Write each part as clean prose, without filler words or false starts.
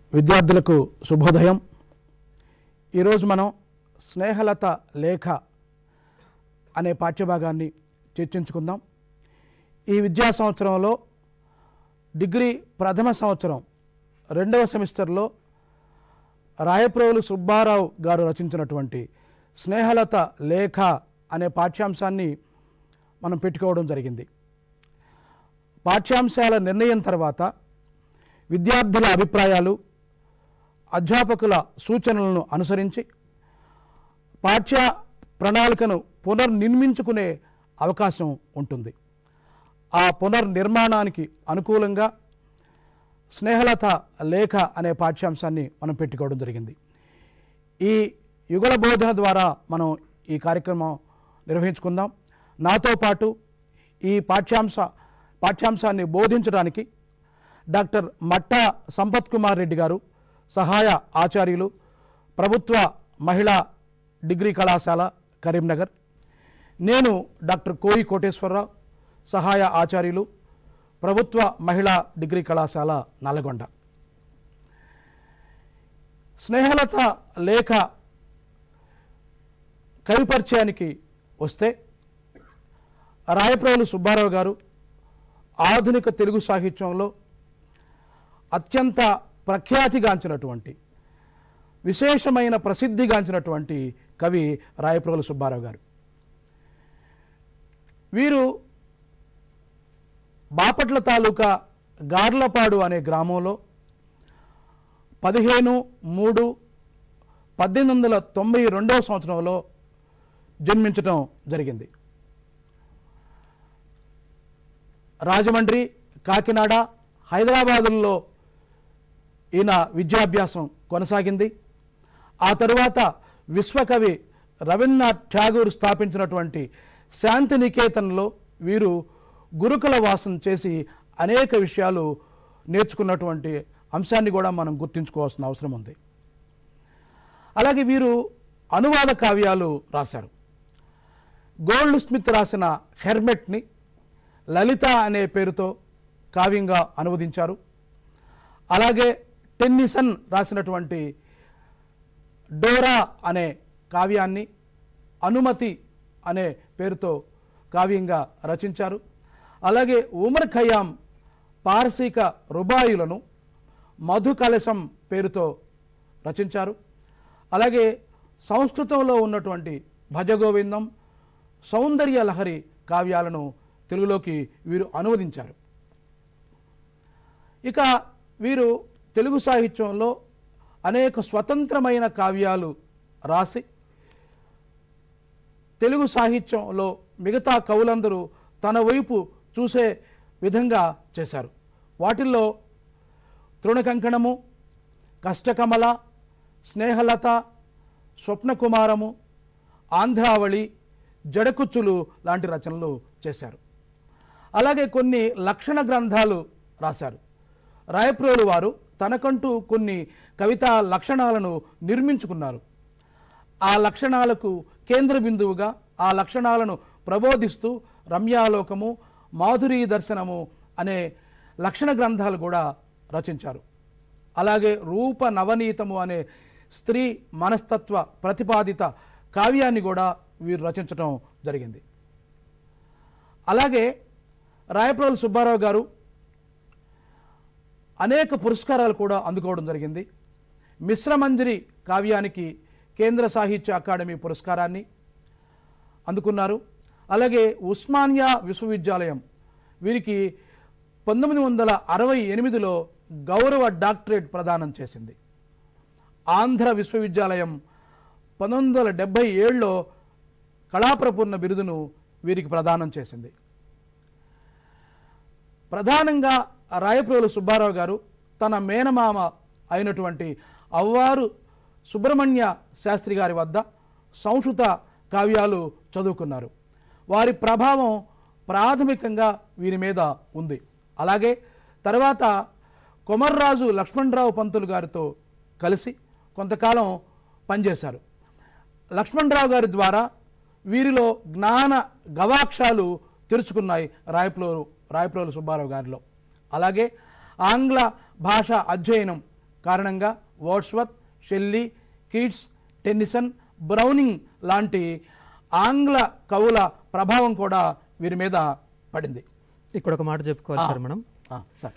విద్యార్థులకు శుభోదయం. ఈరోజు మనం స్నేహలత లేఖ అనే పాఠ్యభాగాన్ని చర్చించుకుందాం. ఈ విద్యా సంవత్సరంలో డిగ్రీ ప్రథమ సంవత్సరం 2వ సెమిస్టర్లో రాయప్రోలు సుబ్బారావు గారు రచించినటువంటి స్నేహలత లేఖ అనే పాఠ్యాంశాన్ని మనం పెట్టుకోవడం జరిగింది. పాఠ్యాంశాల నిర్ణయం తర్వాత విద్యార్థుల అభిప్రాయాలు, అధ్యాపకుల సూచనలను అనుసరించి పాఠ్య ప్రణాళికను పునర్నిర్మించుకునే అవకాశం ఉంటుంది. ఆ పునర్నిర్మాణానికి అనుకూలంగా స్నేహలత లేఖ అనే పాఠ్యాంశాన్ని మనం పెట్టుకోవడం జరిగింది. ఈ యుగళ బోధన ద్వారా మనం ఈ కార్యక్రమం నిర్వహించుకుందాం. నాతో పాటు ఈ పాఠ్యాంశాన్ని బోధించడానికి డాక్టర్ మట్టా సంపత్ కుమార్ రెడ్డి గారు, సహాయ ఆచార్యులు, ప్రభుత్వ మహిళా డిగ్రీ కళాశాల కరీంనగర్. నేను డాక్టర్ కోయి కోటేశ్వరరావు, సహాయ ఆచార్యులు, ప్రభుత్వ మహిళా డిగ్రీ కళాశాల నల్గొండ. స్నేహలత లేఖ కవి పరిచయానికి వస్తే, రాయప్రోలు సుబ్బారావు గారు ఆధునిక తెలుగు సాహిత్యంలో అత్యంత ప్రఖ్యాతిగాంచినటువంటి, విశేషమైన ప్రసిద్ధిగాంచినటువంటి కవి రాయప్రోలు సుబ్బారావు గారు. వీరు బాపట్ల తాలూకా గార్లపాడు అనే గ్రామంలో 15/3/1892 సంవత్సరంలో జన్మించటం జరిగింది. రాజమండ్రి, కాకినాడ, హైదరాబాదుల్లో ఈయన విద్యాభ్యాసం కొనసాగింది. ఆ తరువాత విశ్వకవి రవీంద్రనాథ్ ఠాగూర్ స్థాపించినటువంటి శాంతినికేతన్లో వీరు గురుకుల వాసం చేసి అనేక విషయాలు నేర్చుకున్నటువంటి అంశాన్ని కూడా మనం గుర్తుంచుకోవాల్సిన అవసరం ఉంది. అలాగే వీరు అనువాద కావ్యాలు రాశారు. గోల్డ్ స్మిత్ రాసిన హెర్మెట్ని లలిత అనే పేరుతో కావ్యంగా అనువదించారు. అలాగే టెన్నిసన్ రాసినటువంటి డోరా అనే కావ్యాన్ని అనుమతి అనే పేరుతో కావ్యంగా రచించారు. అలాగే ఉమర్ ఖయ్యాం పారసీక రుబాయులను మధు కలశం పేరుతో రచించారు. అలాగే సంస్కృతంలో ఉన్నటువంటి భజగోవిందం, సౌందర్య లహరి కావ్యాలను తెలుగులోకి వీరు అనువదించారు. ఇక వీరు తెలుగు సాహిత్యంలో అనేక స్వతంత్రమైన కావ్యాలు రాసి తెలుగు సాహిత్యంలో మిగతా కవులందరూ తన వైపు చూసే విధంగా చేశారు. వాటిల్లో తృణకంకణము, కష్టకమల, స్నేహలత, స్వప్నకుమారము, ఆంధ్రావళి, జడకుచ్చులు లాంటి రచనలు చేశారు. అలాగే కొన్ని లక్షణ గ్రంథాలు రాశారు. రాయప్రోలు వారు తనకంటూ కొన్ని కవితా లక్షణాలను నిర్మించుకున్నారు. ఆ లక్షణాలకు కేంద్ర బిందువుగా ఆ లక్షణాలను ప్రబోధిస్తూ రమ్యాలోకము, మాధురీ దర్శనము అనే లక్షణ గ్రంథాలు కూడా రచించారు. అలాగే రూప నవనీతము అనే స్త్రీ మనస్తత్వ ప్రతిపాదిత కావ్యాన్ని కూడా వీరు రచించడం జరిగింది. అలాగే రాయప్రోలు సుబ్బారావు గారు అనేక పురస్కారాలు కూడా అందుకోవడం జరిగింది. మిశ్రమంజరి కావ్యానికి కేంద్ర సాహిత్య అకాడమీ పురస్కారాన్ని అందుకున్నారు. అలాగే ఉస్మానియా విశ్వవిద్యాలయం వీరికి 1968లో గౌరవ డాక్టరేట్ ప్రదానం చేసింది. ఆంధ్ర విశ్వవిద్యాలయం 1977లో కళాప్రపూర్ణ బిరుదును వీరికి ప్రదానం చేసింది. ప్రధానంగా రాయప్రోలు సుబ్బారావు గారు తన మేనమామ అయినటువంటి అవ్వారు సుబ్రహ్మణ్య శాస్త్రి గారి వద్ద సంస్కృత కావ్యాలు చదువుకున్నారు. వారి ప్రభావం ప్రాథమికంగా వీరి మీద ఉంది. అలాగే తర్వాత కొమర్రాజు లక్ష్మణరావు పంతులు గారితో కలిసి కొంతకాలం పనిచేశారు. లక్ష్మణరావు గారి ద్వారా వీరిలో జ్ఞాన గవాక్షాలు తెరుచుకున్నాయి రాయప్రోలు సుబ్బారావు గారిలో. అలాగే ఆంగ్ల భాష అధ్యయనం కారణంగా Wordsworth, Shelley, Keats, Tennyson, Browning లాంటి ఆంగ్ల కవుల ప్రభావం కూడా వీరి మీద పడింది. ఇక్కడ ఒక మాట చెప్పుకోవాలి సార్ మనం. సార్,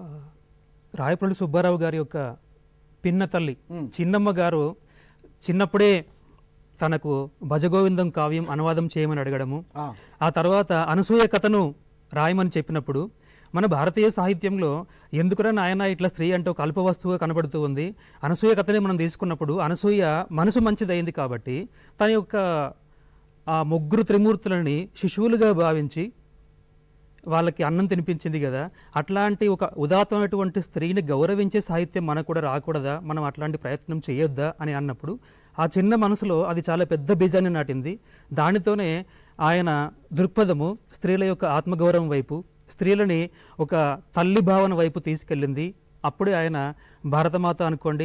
రాయప్రోలు సుబ్బారావు గారి యొక్క పిన్న తల్లి చిన్నమ్మ గారు చిన్నప్పుడే తనకు భజగోవిందం కావ్యం అనువాదం చేయమని అడగడము, ఆ తర్వాత అనసూయ కథను రాయమని చెప్పినప్పుడు మన భారతీయ సాహిత్యంలో ఎందుకురా నాయన ఇట్లా స్త్రీ అంటే ఒక అల్ప వస్తువుగా కనబడుతూ ఉంది, అనసూయ కథనే మనం తీసుకున్నప్పుడు అనసూయ మనసు మంచిదైంది కాబట్టి తన యొక్క ఆ ముగ్గురు త్రిమూర్తులని శిశువులుగా భావించి వాళ్ళకి అన్నం తినిపించింది కదా, అట్లాంటి ఒక ఉదాత్తమైనటువంటి స్త్రీని గౌరవించే సాహిత్యం మనకు కూడా రాకూడదా, మనం అట్లాంటి ప్రయత్నం చేయొద్దా అని అన్నప్పుడు ఆ చిన్న మనసులో అది చాలా పెద్ద బీజాన్ని నాటింది. దానితోనే ఆయన దృక్పథము స్త్రీల యొక్క ఆత్మగౌరవం వైపు, స్త్రీలని ఒక తల్లి భావన వైపు తీసుకెళ్ళింది. అప్పుడే ఆయన భారతమాత అనుకోండి,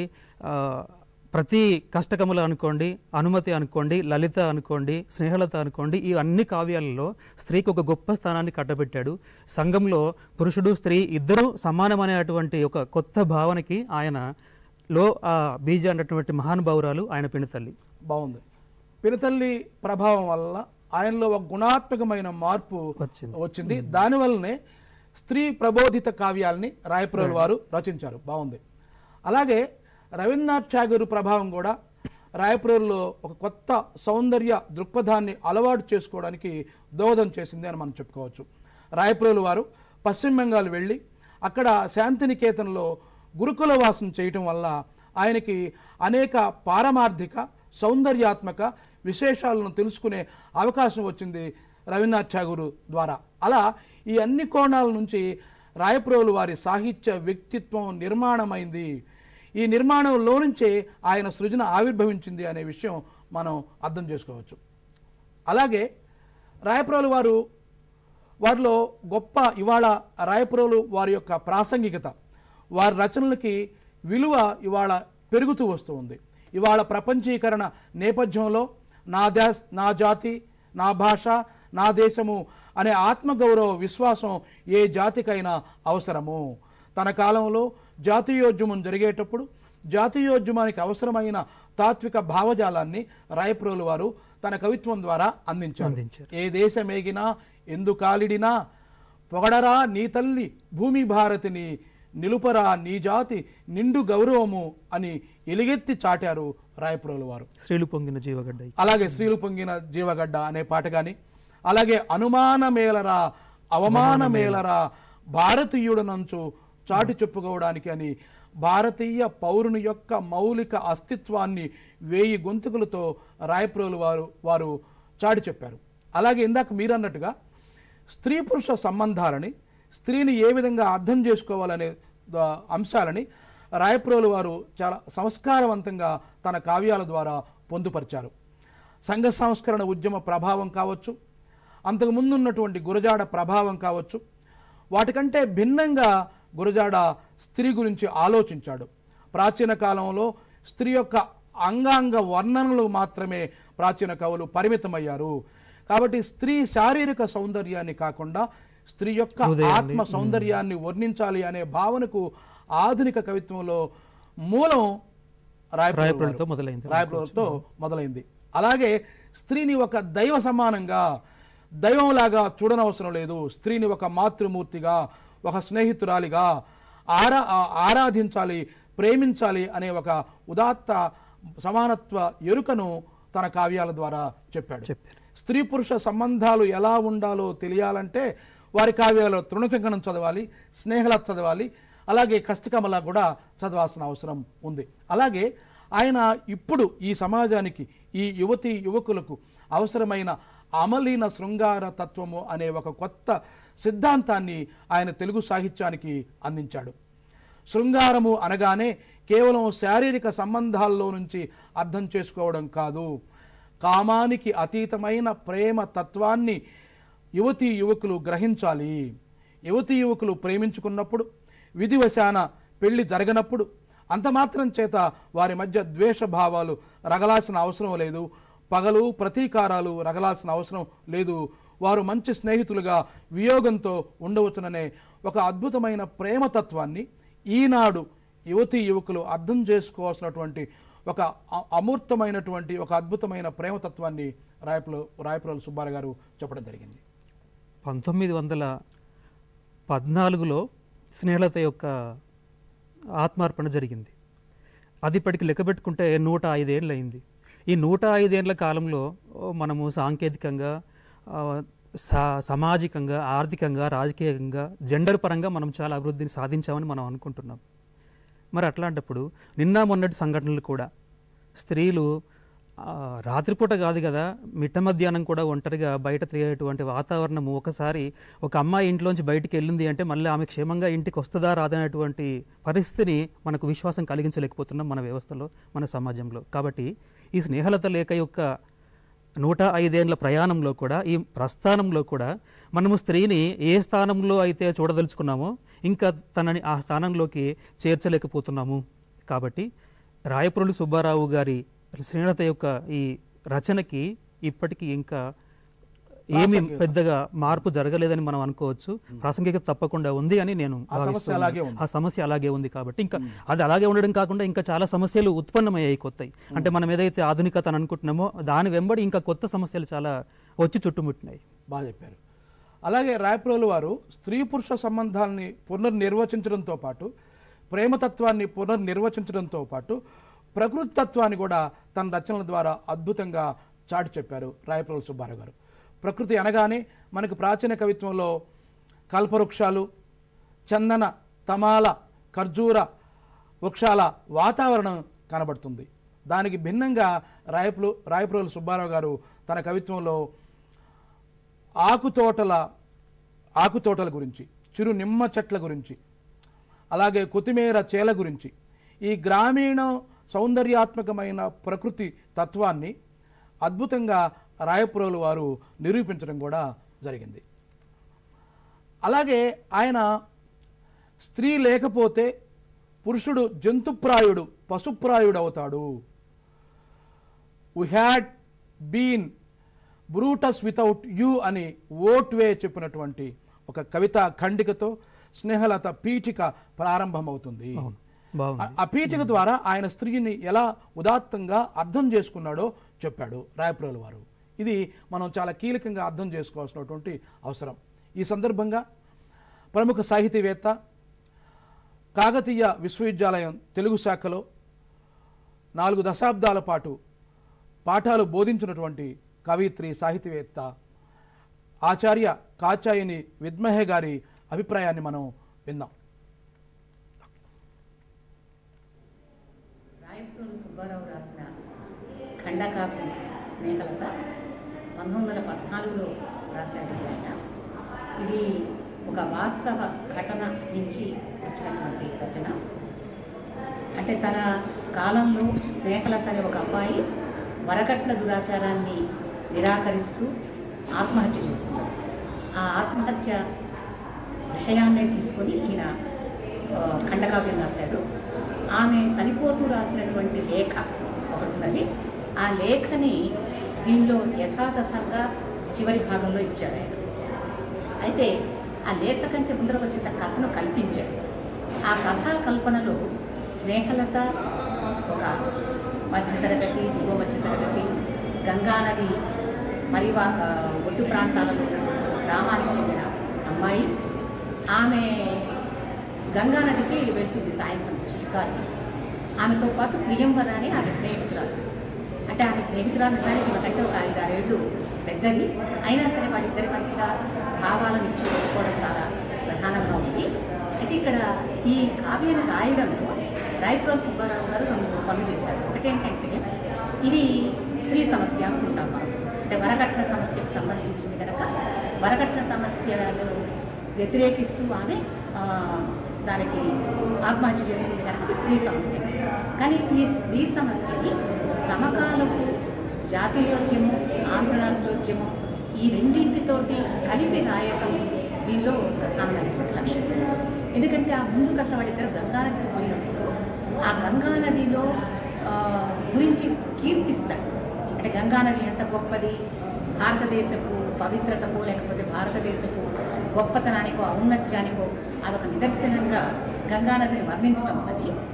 ప్రతి కష్టకముల అనుకోండి, అనుమతి అనుకోండి, లలిత అనుకోండి, స్నేహలత అనుకోండి, ఈ అన్ని కావ్యాలలో స్త్రీకి ఒక గొప్ప స్థానాన్ని కట్టబెట్టాడు. సంఘంలో పురుషుడు స్త్రీ ఇద్దరూ సమానమనేటువంటి ఒక కొత్త భావనకి ఆయనలో ఆ బీజ అన్నటువంటి మహానుభావురాలు ఆయన పినతల్లి. బాగుంది. పినతల్లి ప్రభావం వల్ల ఆయనలో ఒక గుణాత్మకమైన మార్పు వచ్చింది. దానివల్లనే స్త్రీ ప్రబోధిత కావ్యాలని రాయప్రోలు వారు రచించారు. బాగుంది. అలాగే రవీంద్రనాథ్ ఠాగూర్ ప్రభావం కూడా రాయప్రోలులో ఒక కొత్త సౌందర్య దృక్పథాన్ని అలవాటు చేసుకోవడానికి దోహదం చేసింది అని మనం చెప్పుకోవచ్చు. రాయప్రోలు వారు పశ్చిమ బెంగాల్ వెళ్ళి అక్కడ శాంతినికేతన్లో గురుకుల వాసం చేయటం వల్ల ఆయనకి అనేక పారమార్థిక సౌందర్యాత్మక విశేషాలను తెలుసుకునే అవకాశం వచ్చింది రవీంద్రనాథ్ ఠాగూర్ ద్వారా. అలా ఈ అన్ని కోణాల నుంచి రాయప్రోలు వారి సాహిత్య వ్యక్తిత్వం నిర్మాణమైంది. ఈ నిర్మాణంలో నుంచే ఆయన సృజన ఆవిర్భవించింది అనే విషయం మనం అర్థం చేసుకోవచ్చు. అలాగే రాయప్రోలు వారిలో గొప్ప ఇవాళ రాయప్రోలు వారి యొక్క ప్రాసంగికత, వారి రచనలకి విలువ ఇవాళ పెరుగుతూ వస్తూ ఉంది. ఇవాళ ప్రపంచీకరణ నేపథ్యంలో నా జాతి, నా భాష, నా దేశము అనే ఆత్మగౌరవ విశ్వాసం ఏ జాతికైనా అవసరము. తన కాలంలో జాతీయోద్యమం జరిగేటప్పుడు జాతీయోద్యమానికి అవసరమైన తాత్విక భావజాలాన్ని రాయప్రోలు వారు తన కవిత్వం ద్వారా అందించారు. ఏ దేశమేగినా ఎందు కాలిడినా పొగడరా నీ తల్లి భూమి భారతిని, నిలుపరా నీ జాతి నిండు గౌరవము అని ఎలుగెత్తి చాటారు రాయప్రోలు వారు. స్త్రీలు పొంగిన జీవగడ్డ, అలాగే స్త్రీలు పొంగిన జీవగడ్డ అనే పాట కానీ, అలాగే అనుమానమేలరా అవమానమేలరా భారతీయుడనంచు చాటి చెప్పుకోవడానికి అని భారతీయ పౌరుని యొక్క మౌలిక అస్తిత్వాన్ని 1000 గొంతుకులతో రాయప్రోలు వారు చాటి చెప్పారు. అలాగే ఇందాక మీరన్నట్టుగా స్త్రీ పురుష సంబంధాలని, స్త్రీని ఏ విధంగా అర్థం చేసుకోవాలనే అంశాలని రాయప్రోలు వారు చాలా సంస్కారవంతంగా తన కావ్యాల ద్వారా పొందుపరిచారు. సంఘ సంస్కరణ ఉద్యమ ప్రభావం కావచ్చు, అంతకుముందు ఉన్నటువంటి గురజాడ ప్రభావం కావచ్చు, వాటికంటే భిన్నంగా గురజాడ స్త్రీ గురించి ఆలోచించాడు. ప్రాచీన కాలంలో స్త్రీ యొక్క అంగాంగ వర్ణనలు మాత్రమే ప్రాచీన కవులు పరిమితమయ్యారు. కాబట్టి స్త్రీ శారీరక సౌందర్యాన్ని కాకుండా స్త్రీ యొక్క ఆత్మ సౌందర్యాన్ని వర్ణించాలి అనే భావనకు ఆధునిక కవిత్వంలో మూలం రాయప్రోలుతో మొదలైంది. అలాగే స్త్రీని ఒక దైవ సమానంగా, దైవంలాగా చూడనవసరం లేదు. స్త్రీని ఒక మాతృమూర్తిగా, ఒక స్నేహితురాలిగా ఆరాధించాలి, ప్రేమించాలి అనే ఒక ఉదాత్త సమానత్వ ఎరుకను తన కావ్యాల ద్వారా చెప్పాడు. స్త్రీ పురుష సంబంధాలు ఎలా ఉండాలో తెలియాలంటే వారి కావ్యాల్లో తృణకంకణం చదవాలి, స్నేహలత చదవాలి, అలాగే కష్టకమల కూడా చదవాల్సిన అవసరం ఉంది. అలాగే ఆయన ఇప్పుడు ఈ సమాజానికి, ఈ యువతీ యువకులకు అవసరమైన అమలీన శృంగార తత్వము అనే ఒక కొత్త సిద్ధాంతాన్ని ఆయన తెలుగు సాహిత్యానికి అందించాడు. శృంగారము అనగానే కేవలం శారీరక సంబంధాల్లో నుంచి అర్థం చేసుకోవడం కాదు, కామానికి అతీతమైన ప్రేమ తత్వాన్ని యువతీ యువకులు గ్రహించాలి. యువతీ యువకులు ప్రేమించుకున్నప్పుడు, విధివశాన పెళ్లి జరగనప్పుడు అంత మాత్రం చేత వారి మధ్య ద్వేషభావాలు రగలాల్సిన అవసరం లేదు, పగలు ప్రతీకారాలు రగలాల్సిన అవసరం లేదు. వారు మంచి స్నేహితులుగా వియోగంతో ఉండవచ్చుననే ఒక అద్భుతమైన ప్రేమతత్వాన్ని ఈనాడు యువతీ యువకులు అర్థం చేసుకోవాల్సినటువంటి ఒక అమూర్తమైనటువంటి ఒక అద్భుతమైన ప్రేమతత్వాన్ని రాయప్రోలు సుబ్బారావు గారు చెప్పడం జరిగింది. 1914లో స్నేహలత యొక్క ఆత్మార్పణ జరిగింది. అది ఇప్పటికి లెక్క పెట్టుకుంటే 105 ఏళ్ళు అయింది. ఈ 105 ఏళ్ల కాలంలో మనము సాంకేతికంగా, సామాజికంగా, ఆర్థికంగా, రాజకీయంగా, జెండర్ పరంగా మనం చాలా అభివృద్ధిని సాధించామని మనం అనుకుంటున్నాం. మరి అట్లాంటప్పుడు నిన్న మొన్నటి సంఘటనలు కూడా స్త్రీలు రాత్రిపూట కాదు కదా, మిట్ట మధ్యాహ్నం కూడా ఒంటరిగా బయట తిరిగేటువంటి వాతావరణము, ఒకసారి ఒక అమ్మాయి ఇంట్లోంచి బయటికి వెళ్ళింది అంటే మళ్ళీ ఆమె క్షేమంగా ఇంటికి వస్తుందా రాదనేటువంటి పరిస్థితిని మనకు విశ్వాసం కలిగించలేకపోతున్నాం మన వ్యవస్థలో, మన సమాజంలో. కాబట్టి ఈ స్నేహలత లేఖ యొక్క 105 ఏళ్ల ప్రయాణంలో కూడా, ఈ ప్రస్థానంలో కూడా మనము స్త్రీని ఏ స్థానంలో అయితే చూడదలుచుకున్నామో ఇంకా తనని ఆ స్థానంలోకి చేర్చలేకపోతున్నాము. కాబట్టి రాయప్రోలు సుబ్బారావు గారి స్నేహలత యొక్క ఈ రచనకి ఇప్పటికీ ఇంకా ఏమీ పెద్దగా మార్పు జరగలేదని మనం అనుకోవచ్చు. ప్రాసంగికత తప్పకుండా ఉంది అని నేను భావిస్తున్నాను. ఆ సమస్య అలాగే ఉంది. కాబట్టి ఇంకా అది అలాగే ఉండడం కాకుండా ఇంకా చాలా సమస్యలు ఉత్పన్నమయ్యాయి కొత్తవి. అంటే మనం ఏదైతే ఆధునికత అని అనుకుంటున్నామో దాని వెంబడి ఇంకా కొత్త సమస్యలు చాలా వచ్చి చుట్టుముట్టినాయి. బాగా చెప్పారు. అలాగే రాయప్రోలు వారు స్త్రీ పురుష సంబంధాలని పునర్నిర్వచించడంతో పాటు, ప్రేమతత్వాన్ని పునర్నిర్వచించడంతో పాటు ప్రకృతి తత్వాన్ని కూడా తన రచనల ద్వారా అద్భుతంగా చాటి చెప్పారు రాయప్రోలు సుబ్బారావు గారు. ప్రకృతి అనగానే మనకు ప్రాచీన కవిత్వంలో కల్పవృక్షాలు, చందన, తమాల, ఖర్జూర వృక్షాల వాతావరణం కనబడుతుంది. దానికి భిన్నంగా రాయప్రోలు సుబ్బారావు గారు తన కవిత్వంలో ఆకుతోటల గురించి, చిరు నిమ్మ చెట్ల గురించి, అలాగే కొత్తిమీర చేల గురించి, ఈ గ్రామీణ సౌందర్యాత్మకమైన ప్రకృతి తత్వాన్ని అద్భుతంగా రాయప్రోలు వారు నిరూపించడం కూడా జరిగింది. అలాగే ఆయన స్త్రీ లేకపోతే పురుషుడు జంతుప్రాయుడు, పశుప్రాయుడు అవుతాడు. We had been brutes without you అని ఓట్వే చెప్పినటువంటి ఒక కవితా ఖండికతో స్నేహలత పీఠిక ప్రారంభమవుతుంది. ఆ పీఠిక ద్వారా ఆయన స్త్రీని ఎలా ఉదాత్తంగా అర్థం చేసుకున్నాడో చెప్పాడు రాయప్రోలు వారు. ఇది మనం చాలా కీలకంగా అర్థం చేసుకోవాల్సినటువంటి అవసరం. ఈ సందర్భంగా ప్రముఖ సాహితీవేత్త, కాకతీయ విశ్వవిద్యాలయం తెలుగు శాఖలో 4 దశాబ్దాల పాటు పాఠాలు బోధించినటువంటి కవయిత్రి, సాహితీవేత్త ఆచార్య కాచాయిని విద్మహే గారి అభిప్రాయాన్ని మనం విందాం. రాయప్రోలు సుబ్బారావు రాసిన ఖండకావ్యం స్నేహలత 1914లో రాశాడు ఆయన. ఇది ఒక వాస్తవ ఘటన నుంచి వచ్చినటువంటి రచన. అంటే తన కాలంలో స్నేహలత అనే ఒక అబ్బాయి వరకట్న దురాచారాన్ని నిరాకరిస్తూ ఆత్మహత్య చేసుకున్నాడు. ఆ ఆత్మహత్య విషయాన్నే తీసుకొని ఈయన ఖండకావ్యం రాశాడు. ఆమె చనిపోతూ రాసినటువంటి లేఖ ఒకటి ఉన్నది. ఆ లేఖని దీనిలో యథాతథంగా చివరి భాగంలో ఇచ్చాడు ఆయన. అయితే ఆ లేఖ కంటే ముందర ఒక చిన్న కథను కల్పించాడు. ఆ కథా కల్పనలో స్నేహలత ఒక మధ్యతరగతి, దిగువ మధ్యతరగతి, గంగానది ఒడ్డు ప్రాంతాలలో ఉన్నటువంటి ఒక గ్రామానికి చెందిన అమ్మాయి. ఆమె గంగానదికి వెళ్తుంది సాయంత్రం షికారుకి. ఆమెతో పాటు ప్రియంవర అని ఆమె స్నేహితురాలు. అంటే ఆమె స్నేహితురాలు నిజానికి ఈమెకంటే ఒక 5-6 ఏళ్ళు పెద్దది. అయినా సరే వాళ్ళిద్దరి మధ్య భావాలను ఇచ్చుకోవడం చాలా ప్రధానంగా ఉంది. అయితే ఇక్కడ ఈ కావ్యాన్ని రాయడంలో రాయప్రోలు సుబ్బారావు గారు 2 పనులు చేశారు. ఒకటేంటంటే ఇది స్త్రీ సమస్య అనుకుంటాం మనం. అంటే వరకట్న సమస్యకు సంబంధించింది కనుక వరకట్న సమస్యను వ్యతిరేకిస్తూ ఆమె దానికి ఆత్మహత్య చేసుకుంది కనుక ఇది స్త్రీ సమస్య. కానీ ఈ స్త్రీ సమస్యని సమకాలపు జాతీయోద్యమం, ఆంధ్ర రాష్ట్రోద్యమం ఈ రెండింటితోటి కలిపి రాయటం దీనిలో ప్రధానమైనటువంటి లక్ష్యం. ఎందుకంటే ఆ ముందు కథ వాళ్ళిద్దరు గంగానదికి పోయినప్పుడు ఆ గంగానదిలో గురించి కీర్తిస్తాడు. అంటే గంగానది ఎంత గొప్పది, భారతదేశపు పవిత్రతకో లేకపోతే భారతదేశపు గొప్పతనానికో ఔన్నత్యానికో అదొక నిదర్శనంగా గంగానదిని వర్ణించడం ఉన్నది.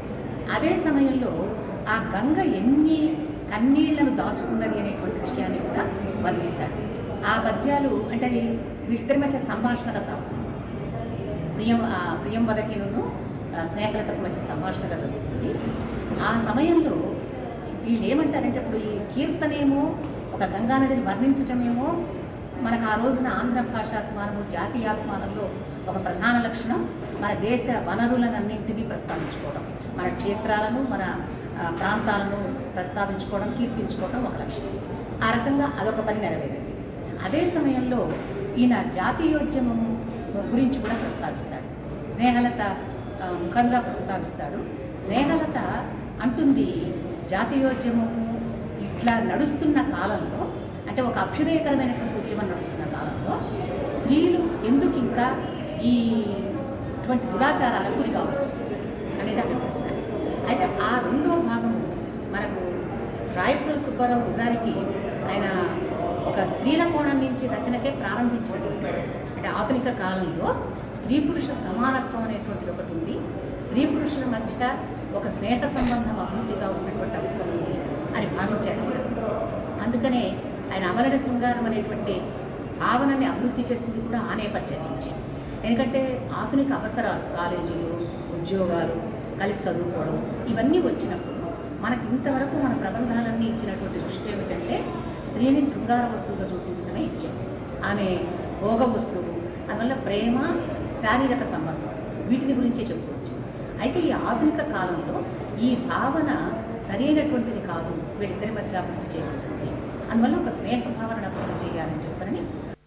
అదే సమయంలో ఆ గంగ ఎన్ని కన్నీళ్లను దాచుకున్నది అనేటువంటి విషయాన్ని కూడా వర్ణిస్తాడు. ఆ పద్యాలు అంటే అది వీళ్ళిద్దరి మధ్య సంభాషణగా సాగుతుంది. ప్రియంవదకిను స్నేహలతకు మధ్య సంభాషణగా జరుగుతుంది. ఆ సమయంలో వీళ్ళు ఏమంటారంటే, ఇప్పుడు ఈ కీర్తనేమో ఒక గంగానదిని వర్ణించటమేమో మనకు ఆ రోజున ఆంధ్ర భాషాత్మానము జాతీయాత్మానంలో ఒక ప్రధాన లక్షణం. మన దేశ వనరులనన్నింటినీ ప్రస్తావించుకోవడం, మన క్షేత్రాలను మన ప్రాంతాలను ప్రస్తావించుకోవడం, కీర్తించుకోవడం ఒక లక్ష్యం. ఆ రకంగా అదొక పని నెరవేరింది. అదే సమయంలో ఈయన జాతీయోద్యమం గురించి కూడా ప్రస్తావిస్తాడు. స్నేహలత ముఖంగా ప్రస్తావిస్తాడు. స్నేహలత అంటుంది, జాతీయోద్యమము ఇట్లా నడుస్తున్న కాలంలో, అంటే ఒక అభ్యుదయకరమైనటువంటి ఉద్యమం నడుస్తున్న కాలంలో స్త్రీలు ఎందుకు ఇంకా ఇటువంటి దురాచారాలకు గురి కావాల్సి వస్తుంది అనేది అక్కడ ప్రశ్న. అయితే ఆ రెండో భాగము మనకు రాయప్రోలు సుబ్బారావు నిజానికి ఆయన ఒక స్త్రీల కోణం నుంచి రచనకే ప్రారంభించినటువంటి, అంటే ఆధునిక కాలంలో స్త్రీ పురుష సమానత్వం అనేటువంటిది ఒకటి ఉంది, స్త్రీ పురుషుల మధ్య ఒక స్నేహ సంబంధం అభివృద్ధి కావాల్సినటువంటి అవసరం ఉంది అని భావించాడు. అందుకనే ఆయన అమరణ శృంగారం అనేటువంటి భావనని అభివృద్ధి చేసింది కూడా ఆ నేపథ్యం నుంచి. ఎందుకంటే ఆధునిక అవసరాలు, కాలేజీలు, ఉద్యోగాలు, కలిసి చదువుకోవడం, ఇవన్నీ వచ్చినప్పుడు మనకి ఇంతవరకు మన ప్రబంధాలన్నీ ఇచ్చినటువంటి దృష్టి ఏమిటంటే స్త్రీని శృంగార వస్తువుగా చూపించడమే ఇచ్చాం. ఆమె భోగ వస్తువు, అందువల్ల ప్రేమ, శారీరక సంబంధం, వీటిని గురించే చెబుతూ వచ్చింది. అయితే ఈ ఆధునిక కాలంలో ఈ భావన సరైనటువంటిది కాదు, వీళ్ళిద్దరి మధ్య అభివృద్ధి చేయాల్సింది, అందువల్ల ఒక స్నేహ భావనను అభివృద్ధి చేయాలని చెప్పారని.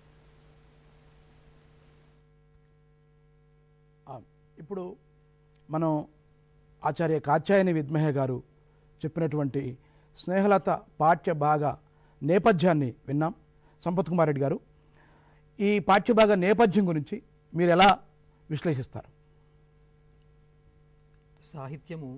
ఇప్పుడు మనం ఆచార్య కాత్యాయని విద్మహే గారు చెప్పినటువంటి స్నేహలత పాఠ్యభాగ నేపథ్యాన్ని విన్నాం. సంపత్ కుమార్ రెడ్డి గారు, ఈ పాఠ్యభాగ నేపథ్యం గురించి మీరు ఎలా విశ్లేషిస్తారు? సాహిత్యము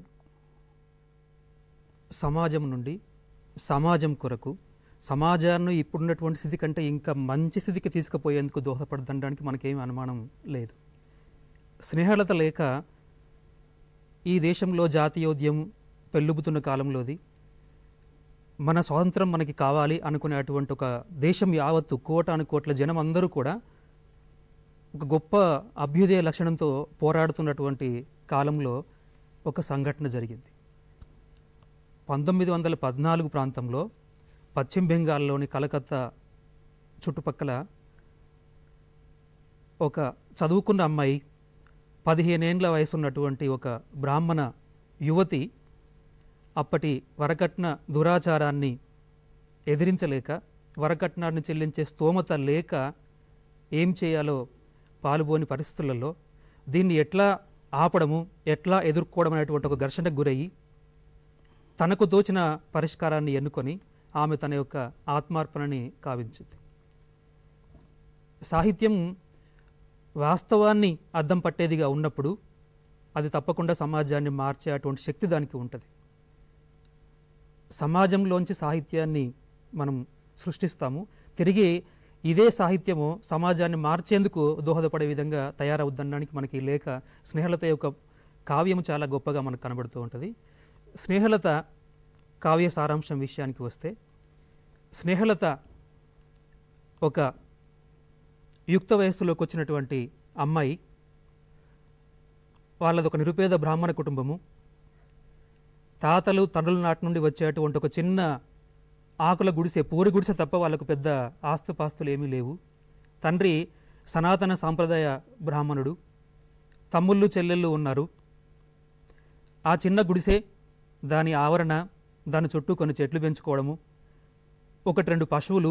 సమాజం నుండి సమాజం కొరకు, సమాజాన్ని ఇప్పుడున్నటువంటి స్థితి కంటే ఇంకా మంచి స్థితికి తీసుకుపోయేందుకు దోహదపడడానికి మనకేమీ అనుమానం లేదు. స్నేహలత లేక ఈ దేశంలో జాతీయోద్యమం పెళ్ళుబుతున్న కాలంలోది మన స్వాతంత్రం మనకి కావాలి అనుకునేటువంటి ఒక దేశం యావత్తు కోటాను కోట్ల జనం అందరూ కూడా ఒక గొప్ప అభ్యుదయ లక్షణంతో పోరాడుతున్నటువంటి కాలంలో ఒక సంఘటన జరిగింది. 1914 ప్రాంతంలో పశ్చిమ బెంగాల్లోని కలకత్తా చుట్టుపక్కల ఒక చదువుకున్న అమ్మాయి, 15 ఏండ్ల వయసు ఉన్నటువంటి ఒక బ్రాహ్మణ యువతి అప్పటి వరకట్న దురాచారాన్ని ఎదిరించలేక, వరకట్నాన్ని చెల్లించే స్తోమత లేక ఏం చేయాలో పాలుబోని పరిస్థితులలో దీన్ని ఎట్లా ఆపడము, ఎట్లా ఎదుర్కోవడం అనేటువంటి ఒక ఘర్షణకు గురయ్యి తనకు దోచిన పరిష్కారాన్ని ఎన్నుకొని ఆమె తన యొక్క ఆత్మార్పణని కావించింది. సాహిత్యం వాస్తవాన్ని అద్దం పట్టేదిగా ఉన్నప్పుడు అది తప్పకుండా సమాజాన్ని మార్చే అటువంటి శక్తి దానికి ఉంటుంది. సమాజంలోంచి సాహిత్యాన్ని మనం సృష్టిస్తాము, తిరిగి ఇదే సాహిత్యము సమాజాన్ని మార్చేందుకు దోహదపడే విధంగా తయారవుద్దనడానికి మనకి లేక స్నేహలత యొక్క కావ్యం చాలా గొప్పగా మనకు కనబడుతూ ఉంటుంది. స్నేహలత కావ్య సారాంశం విషయానికి వస్తే, స్నేహలత ఒక యుక్త వయస్సులోకి వచ్చినటువంటి అమ్మాయి. వాళ్ళది ఒక నిరుపేద బ్రాహ్మణ కుటుంబము. తాతలు తండ్రుల నాటి నుండి వచ్చేటువంటి ఒక చిన్న ఆకుల గుడిసె, పూరి గుడిసె తప్ప వాళ్ళకు పెద్ద ఆస్తుపాస్తులు ఏమీ లేవు. తండ్రి సనాతన సాంప్రదాయ బ్రాహ్మణుడు, తమ్ముళ్ళు చెల్లెళ్ళు ఉన్నారు. ఆ చిన్న గుడిసె, దాని ఆవరణ, దాని చుట్టూ కొన్ని చెట్లు పెంచుకోవడము, 1-2 పశువులు,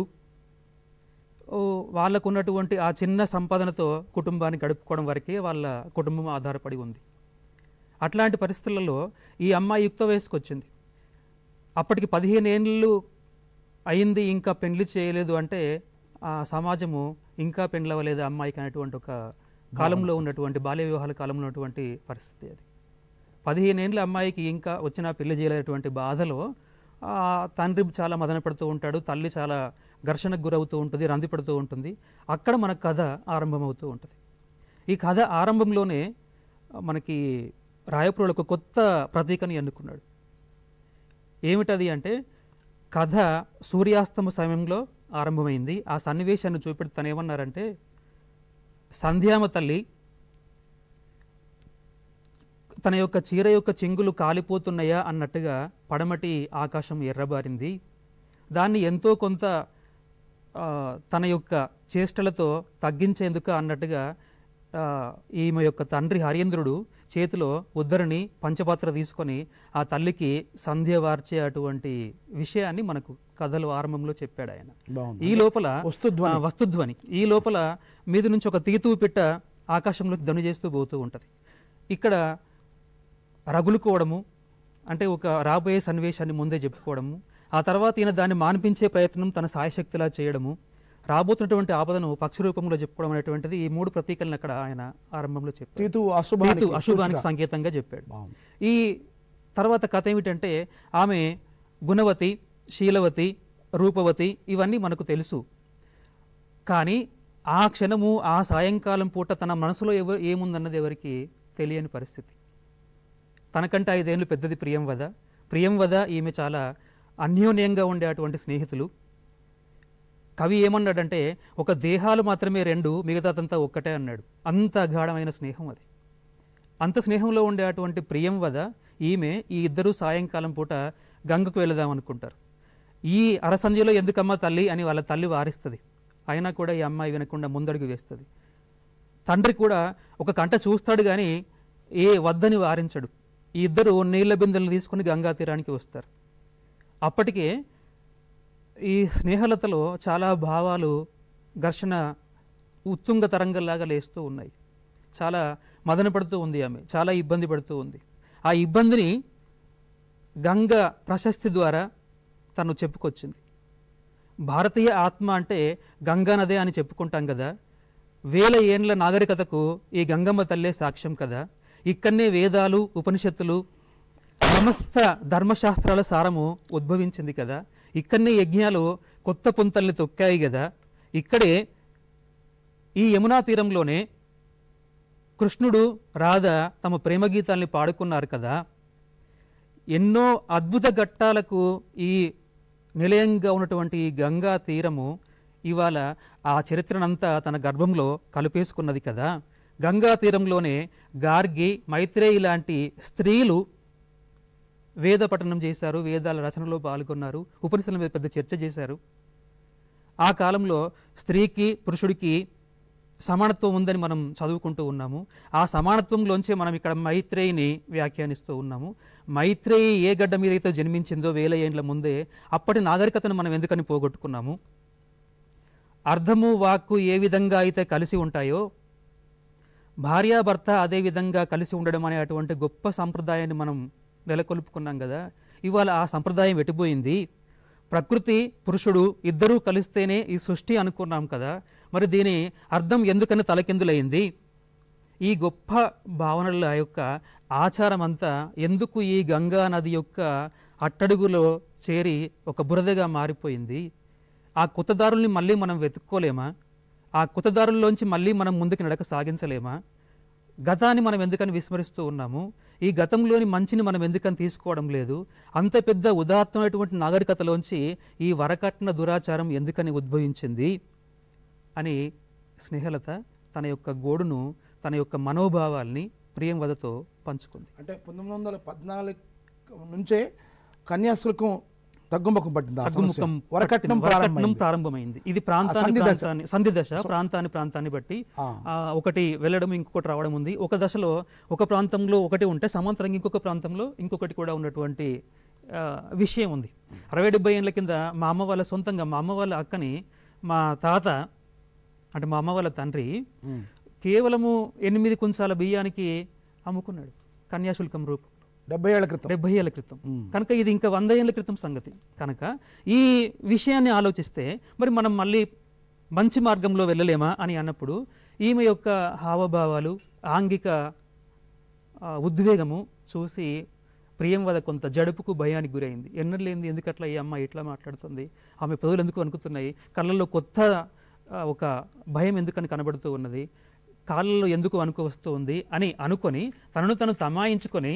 వాళ్ళకున్నటువంటి ఆ చిన్న సంపాదనతో కుటుంబాన్ని గడుపుకోవడం వరకే వాళ్ళ కుటుంబం ఆధారపడి ఉంది. అట్లాంటి పరిస్థితులలో ఈ అమ్మాయి యుక్త వయసుకు వచ్చింది. అప్పటికి 15 ఏళ్ళు అయింది, ఇంకా పెండ్లి చేయలేదు అంటే ఆ సమాజము ఇంకా పెండ్లవ్వలేదు అమ్మాయికి అనేటువంటి ఒక కాలంలో ఉన్నటువంటి బాల్య వివాహాల కాలంలో ఉన్నటువంటి పరిస్థితి అది. 15 ఏళ్ళ అమ్మాయికి ఇంకా వచ్చిన పెళ్లి చేయలేటువంటి బాధలో తండ్రి చాలా మదన పడుతూ ఉంటాడు, తల్లి చాలా ఘర్షణకు గురవుతూ ఉంటుంది, రందిపడుతూ ఉంటుంది. అక్కడ మన కథ ఆరంభమవుతూ ఉంటుంది. ఈ కథ ఆరంభంలోనే మనకి రాయప్రోలు ఒక కొత్త ప్రతీకని ఎన్నుకున్నాడు. ఏమిటది అంటే, కథ సూర్యాస్తమ సమయంలో ఆరంభమైంది. ఆ సన్నివేశాన్ని చూపెట్టి తను ఏమన్నారంటే, సంధ్యామ తల్లి తన యొక్క చీర యొక్క చెంగులు కాలిపోతున్నాయా అన్నట్టుగా పడమటి ఆకాశం ఎర్రబారింది. దాన్ని ఎంతో కొంత తన యొక్క చేష్టలతో తగ్గించేందుకు అన్నట్టుగా ఈమె యొక్క తండ్రి హరీంద్రుడు చేతిలో ఉద్దరిని పంచపాత్ర తీసుకొని ఆ తల్లికి సంధ్య వార్చే అటువంటి విషయాన్ని మనకు కథలు ఆరంభంలో చెప్పాడు ఆయన. ఈ లోపల వస్తుధ్వని, ఈ లోపల మీద నుంచి ఒక తీతువు పిట్ట ఆకాశంలో ధ్వని చేస్తూ పోతూ ఉంటుంది. ఇక్కడ రగులుకోవడము అంటే ఒక రాబోయే సన్నివేశాన్ని ముందే చెప్పుకోవడము, ఆ తర్వాత ఈయన దాన్ని మాన్పించే ప్రయత్నం తన సాయశక్తిలా చేయడము, రాబోతున్నటువంటి ఆపదను పక్షి రూపంలో చెప్పుకోవడం అనేటువంటిది ఈ మూడు ప్రతీకలను అక్కడ ఆయన ఆరంభంలో చెప్పాడు. అశుభానికి సంకేతంగా చెప్పాడు. ఈ తర్వాత కథ ఏమిటంటే, ఆమె గుణవతి, శీలవతి, రూపవతి ఇవన్నీ మనకు తెలుసు. కానీ ఆ క్షణము ఆ సాయంకాలం పూట తన మనసులో ఏముందన్నది ఎవరికి తెలియని పరిస్థితి. తనకంటే 5 ఏళ్ళు పెద్దది ప్రియంవద. ఈమె చాలా అన్యోన్యంగా ఉండే అటువంటి స్నేహితులు. కవి ఏమన్నాడంటే, ఒక దేహాలు మాత్రమే 2, మిగతాదంతా ఒక్కటే అన్నాడు. అంత అగాఢమైన స్నేహం అది. అంత స్నేహంలో ఉండే అటువంటి ప్రియంవద ఈమె, ఈ ఇద్దరు సాయంకాలం పూట గంగకు వెళదాం అనుకుంటారు. ఈ అరసంధ్యలో ఎందుకమ్మా తల్లి అని వాళ్ళ తల్లి వారిస్తుంది. అయినా కూడా ఈ అమ్మాయి వినకుండా ముందడుగు వేస్తుంది. తండ్రి కూడా ఒక కంట చూస్తాడు కానీ వద్దని వారించడు. ఈ ఇద్దరు నీళ్ల బిందెలను తీసుకుని గంగా తీరానికి వస్తారు. అప్పటికే ఈ స్నేహలతలో చాలా భావాలు ఘర్షణ ఉత్తుంగ తరంగంలాగా లేస్తూ ఉన్నాయి. చాలా మదన పడుతూ ఉంది ఆమె, చాలా ఇబ్బంది పడుతూ ఉంది. ఆ ఇబ్బందిని గంగ ప్రశస్తి ద్వారా తను చెప్పుకొచ్చింది. భారతీయ ఆత్మ అంటే గంగా నదే అని చెప్పుకుంటాం కదా. 1000 ఏండ్ల నాగరికతకు ఈ గంగమ్మ తల్లే సాక్ష్యం కదా. ఇక్కడనే వేదాలు, ఉపనిషత్తులు, సమస్త ధర్మశాస్త్రాల సారము ఉద్భవించింది కదా. ఇక్కడనే యజ్ఞాలు కొత్త పుంతల్ని తొక్కాయి కదా. ఇక్కడే ఈ యమునా తీరంలోనే కృష్ణుడు, రాధ తమ ప్రేమ గీతాల్ని పాడుకున్నారు కదా. ఎన్నో అద్భుత ఘట్టాలకు ఈ నిలయంగా ఉన్నటువంటి ఈ గంగా తీరము ఇవాళ ఆ చరిత్రనంతా తన గర్భంలో కలిపేసుకున్నది కదా. గంగా తీరంలోనే గార్గి, మైత్రేయి లాంటి స్త్రీలు వేద పఠనం చేశారు, వేదాల రచనలో పాల్గొన్నారు, ఉపనిషత్తుల మీద పెద్ద చర్చ చేశారు. ఆ కాలంలో స్త్రీకి పురుషుడికి సమానత్వం ఉందని మనం చదువుకుంటూ ఉన్నాము. ఆ సమానత్వంలోంచే మనం ఇక్కడ మైత్రేయిని వ్యాఖ్యానిస్తూ ఉన్నాము. మైత్రేయి ఏ గడ్డ మీద అయితే జన్మించిందో 1000 ఏండ్ల ముందే, అప్పటి నాగరికతను మనం ఎందుకని పోగొట్టుకున్నాము? అర్థము, వాక్కు ఏ విధంగా అయితే కలిసి ఉంటాయో, భార్యాభర్త అదే విధంగా కలిసి ఉండడం అనే అటువంటి గొప్ప సంప్రదాయాన్ని మనం నెలకొల్పుకున్నాం కదా. ఇవాళ ఆ సంప్రదాయం వెటిపోయింది. ప్రకృతి, పురుషుడు ఇద్దరూ కలిస్తేనే ఈ సృష్టి అనుకున్నాం కదా. మరి దీని అర్థం ఎందుకని తలకిందులైంది? ఈ గొప్ప భావనల యొక్క ఆచారం అంతా ఎందుకు ఈ గంగా నది యొక్క అట్టడుగులో చేరి ఒక బురదగా మారిపోయింది? ఆ కొత్త దారుల్ని మళ్ళీ మనం వెతుక్కోలేమా? ఆ కొత్త దారుల్లోంచి మళ్ళీ మనం ముందుకు నడక సాగించలేమా? గతాన్ని మనం ఎందుకని విస్మరిస్తూ ఉన్నాము? ఈ గతంలోని మంచిని మనం ఎందుకని తీసుకోవడం లేదు? అంత పెద్ద ఉదాత్తమైనటువంటి నాగరికతలోంచి ఈ వరకట్న దురాచారం ఎందుకని ఉద్భవించింది అని స్నేహలత తన యొక్క గోడును, తన యొక్క మనోభావాల్ని ప్రియంవదతో పంచుకుంది. అంటే 1914 నుంచే కన్యాశుల్కం తగ్గుముఖం పట్టింది, వరకట్నం ప్రారంభమైంది. ఇది సంధి దశ, ప్రాంతాన్ని బట్టి ఒకటి వెళ్ళడం, ఇంకొకటి రావడం ఉంది. ఒక దశలో ఒక ప్రాంతంలో ఒకటి ఉంటే సమాంతరంగా ఇంకొక ప్రాంతంలో ఇంకొకటి కూడా ఉన్నటువంటి విషయం ఉంది. 60-70 ఏళ్ళ కింద మా అమ్మ వాళ్ళ సొంతంగా, మా అమ్మ వాళ్ళ అక్కని మా తాత అంటే మా అమ్మ వాళ్ళ తండ్రి కేవలము 8 కుంచాల బియ్యానికి అమ్ముకున్నాడు కన్యాశుల్కం రూపం. 70 ఏళ్ల క్రితం కనుక ఇది ఇంకా 100 ఏళ్ల క్రితం సంగతి. కనుక ఈ విషయాన్ని ఆలోచిస్తే మరి మనం మళ్ళీ మంచి మార్గంలో వెళ్ళలేమా అని అన్నప్పుడు ఈమె యొక్క హావభావాలు, ఆంగిక ఉద్వేగము చూసి ప్రియంవద కొంత జడుపుకు, భయానికి గురైంది. ఎన్నలేంది, ఎందుకట్లా ఈ అమ్మాయి ఇట్లా మాట్లాడుతుంది, ఆమె పెదవులు ఎందుకు వణుకుతున్నాయి, కళ్ళల్లో కొత్త ఒక భయం ఎందుకని కనబడుతూ ఉన్నది, కాళ్ళలో ఎందుకు వణుకు వస్తుంది అని అనుకొని తనను తను తమాయించుకొని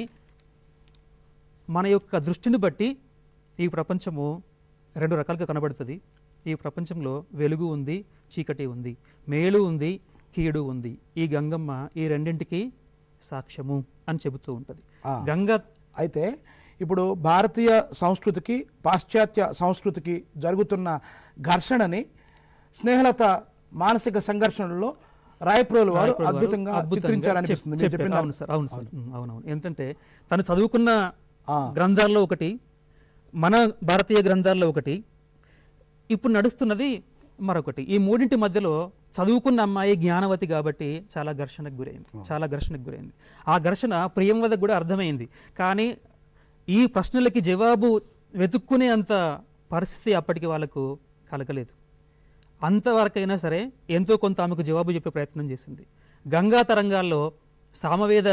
మన యొక్క దృష్టిని బట్టి ఈ ప్రపంచము రెండు రకాలుగా కనబడుతుంది. ఈ ప్రపంచంలో వెలుగు ఉంది, చీకటి ఉంది, మేలు ఉంది, కీడు ఉంది. ఈ గంగమ్మ ఈ రెండింటికి సాక్ష్యము అని చెబుతూ ఉంటుంది. గంగ అయితే ఇప్పుడు భారతీయ సంస్కృతికి పాశ్చాత్య సంస్కృతికి జరుగుతున్న ఘర్షణని స్నేహలత మానసిక సంఘర్షణలో రాయప్రోలు వారు అద్భుతంగా చిత్రించారనిపిస్తుంది. అవును సార్, అవును సార్, అవునవును. ఏంటంటే తను చదువుకున్న గ్రంథాల్లో ఒకటి, మన భారతీయ గ్రంథాల్లో ఒకటి, ఇప్పుడు నడుస్తున్నది మరొకటి. ఈ మూడింటి మధ్యలో చదువుకున్న అమ్మాయి జ్ఞానవతి కాబట్టి చాలా ఘర్షణకు గురైంది. ఆ ఘర్షణ ప్రియంవదకు కూడా అర్థమైంది. కానీ ఈ ప్రశ్నలకి జవాబు వెతుక్కునే అంత పరిస్థితి అప్పటికి వాళ్ళకు కలగలేదు. అంతవరకైనా సరే ఎంతో కొంత ఆమెకు జవాబు చెప్పే ప్రయత్నం చేసింది. గంగా తరంగాల్లో సామవేద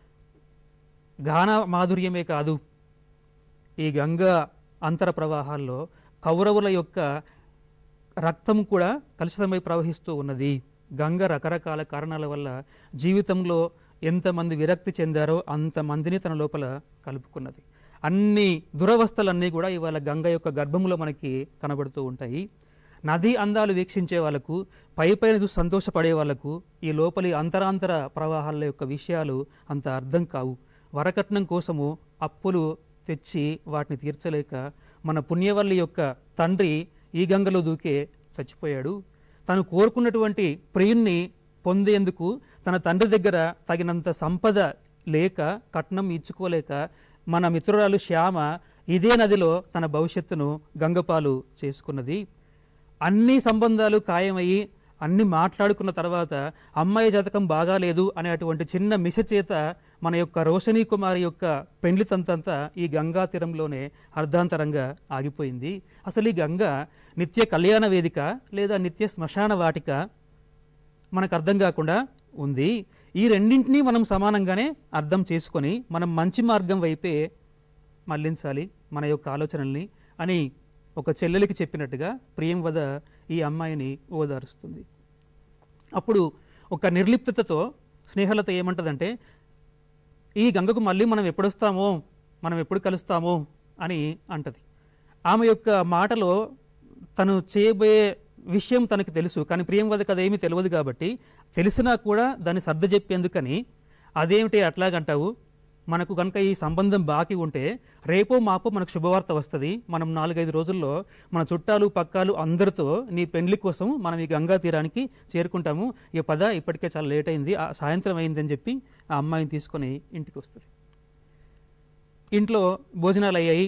గాన మాధుర్యమే కాదు, ఈ గంగా అంతర ప్రవాహాల్లో కౌరవుల యొక్క రక్తం కూడా కలుషితమై ప్రవహిస్తూ ఉన్నది. గంగ రకరకాల కారణాల వల్ల జీవితంలో ఎంతమంది విరక్తి చెందారో అంతమందిని తన లోపల కలుపుకున్నది. అన్ని దురవస్థలన్నీ కూడా ఇవాళ గంగ యొక్క గర్భంలో మనకి కనబడుతూ ఉంటాయి. నది అందాలు వీక్షించే వాళ్ళకు, పైపైన చూసి సంతోషపడే వాళ్ళకు ఈ లోపలి అంతరాంతర ప్రవాహాల యొక్క విషయాలు అంత అర్థం కావు. వరకట్నం కోసము అప్పులు తెచ్చి వాటిని తీర్చలేక మన పుణ్యవల్లి యొక్క తండ్రి ఈ గంగలో దూకే చచ్చిపోయాడు. తను కోరుకున్నటువంటి ప్రియుణ్ణి పొందేందుకు తన తండ్రి దగ్గర తగినంత సంపద లేక, కట్నం ఇచ్చుకోలేక మన మిత్రురాలు శ్యామ ఇదే నదిలో తన భవిష్యత్తును గంగపాలు చేసుకున్నది. అన్ని సంబంధాలు ఖాయమయ్యి అన్ని మాట్లాడుకున్న తర్వాత అమ్మాయి జాతకం బాగాలేదు అనేటువంటి చిన్న మిష చేత మన యొక్క రోషనీ కుమారి యొక్క పెండ్లి తంతంతా ఈ గంగా తీరంలోనే అర్ధాంతరంగా ఆగిపోయింది. అసలు ఈ గంగ నిత్య కళ్యాణ వేదిక లేదా నిత్య శ్మశాన వాటిక మనకు అర్థం కాకుండా ఉంది. ఈ రెండింటినీ మనం సమానంగానే అర్థం చేసుకొని మనం మంచి మార్గం వైపే మళ్లించాలి మన యొక్క ఆలోచనల్ని అని ఒక చెల్లెలికి చెప్పినట్టుగా ప్రియంవద ఈ అమ్మాయిని ఓదారుస్తుంది. అప్పుడు ఒక నిర్లిప్తతతో స్నేహలత ఏమంటదంటే, ఈ గంగకు మళ్ళీ మనం ఎప్పుడు వస్తామో, మనం ఎప్పుడు కలుస్తామో అని అంటది. ఆమె యొక్క మాటలో తను చేయబోయే విషయం తనకు తెలుసు, కానీ ప్రియంవదకు అదేమీ తెలియదు. కాబట్టి తెలిసినా కూడా దాన్ని సర్ద చెప్పేందుకని అదేమిటి అట్లాగంటావు, మనకు కనుక ఈ సంబంధం బాకీ ఉంటే రేపో మాపో మనకు శుభవార్త వస్తుంది. మనం 4-5 రోజుల్లో మన చుట్టాలు పక్కాలు అందరితో నీ పెండ్లి కోసం మనం ఈ గంగా తీరానికి చేరుకుంటాము. ఈ పద ఇప్పటికే చాలా లేట్ అయింది, సాయంత్రం అయిందని చెప్పి ఆ అమ్మాయిని తీసుకొని ఇంటికి వస్తుంది. ఇంట్లో భోజనాలు అయ్యాయి.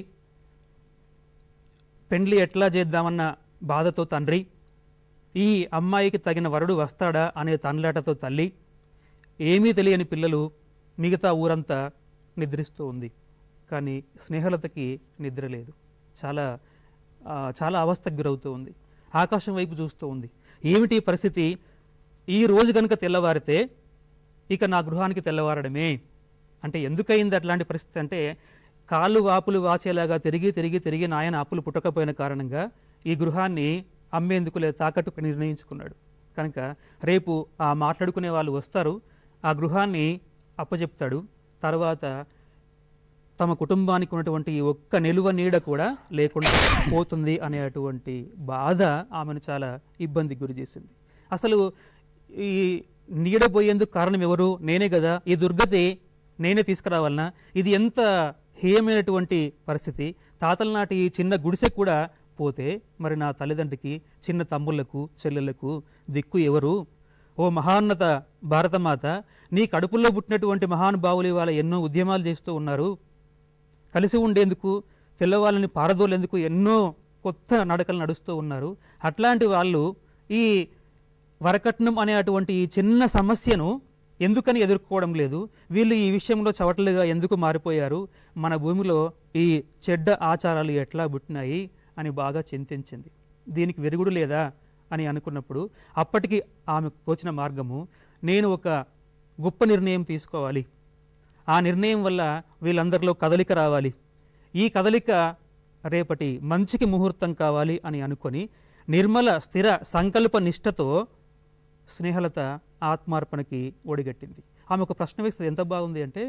పెండ్లి ఎట్లా చేద్దామన్న బాధతో తండ్రి, ఈ అమ్మాయికి తగిన వరుడు వస్తాడా అనే తన్లాటతో తల్లి, ఏమీ తెలియని పిల్లలు, మిగతా ఊరంతా నిద్రిస్తూ ఉంది. కానీ స్నేహలతకి నిద్ర లేదు. చాలా అవస్థకు గురవుతూ ఉంది. ఆకాశం వైపు చూస్తూ ఉంది. ఏమిటి పరిస్థితి, ఈ రోజు కనుక తెల్లవారితే ఇక నా గృహానికి తెల్లవారడమే. అంటే ఎందుకయింది అట్లాంటి పరిస్థితి అంటే, కాళ్ళు వాపులు వాచేలాగా తిరిగి నాయన అప్పులు పుట్టకపోయిన కారణంగా ఈ గృహాన్ని అమ్మేందుకు లేదా తాకట్టుకు నిర్ణయించుకున్నాడు. కనుక రేపు ఆ మాట్లాడుకునే వాళ్ళు వస్తారు, ఆ గృహాన్ని అప్పచెప్తాడు. తర్వాత తమ కుటుంబానికి ఉన్నటువంటి ఈ ఒక్క నిలువ నీడ కూడా లేకుండా పోతుంది అనేటువంటి బాధ ఆమెను చాలా ఇబ్బందికి గురి చేసింది. అసలు ఈ నీడ పోయేందుకు కారణం ఎవరు? నేనే కదా, ఈ దుర్గతి నేనే తీసుకురావాలన్నా? ఇది ఎంత హేయమైనటువంటి పరిస్థితి. తాతల నాటి ఈ చిన్న గుడిసె కూడా పోతే మరి నా తల్లిదండ్రికి, చిన్న తమ్ముళ్లకు, చెల్లెళ్లకు దిక్కు ఎవరు? ఓ మహాన్నత భారతమాత, నీ కడుపుల్లో పుట్టినటువంటి మహానుభావులు ఇవాళ ఎన్నో ఉద్యమాలు చేస్తూ ఉన్నారు. కలిసి ఉండేందుకు, తెల్లవాళ్ళని పారదోలేందుకు ఎన్నో కొత్త నడకలు నడుస్తూ ఉన్నారు. అట్లాంటి వాళ్ళు ఈ వరకట్నం అనే అటువంటి ఈ చిన్న సమస్యను ఎందుకని ఎదుర్కోవడం లేదు? వీళ్ళు ఈ విషయంలో చవటలుగా ఎందుకు మారిపోయారు? మన భూమిలో ఈ చెడ్డ ఆచారాలు ఎట్లా పుట్టినాయి అని బాగా చింతించింది. దీనికి విరుగుడు లేదా అని అనుకున్నప్పుడు అప్పటికి ఆమెకు తోచిన మార్గము, నేను ఒక గొప్ప నిర్ణయం తీసుకోవాలి. ఆ నిర్ణయం వల్ల వీళ్ళందరిలో కదలిక రావాలి. ఈ కదలిక రేపటి మంచికి ముహూర్తం కావాలి అని అనుకొని నిర్మల స్థిర సంకల్ప నిష్టతో స్నేహలత ఆత్మార్పణకి ఒడిగట్టింది. ఆమె ఒక ప్రశ్న వేస్తుంది, ఎంత బాగుంది అంటే,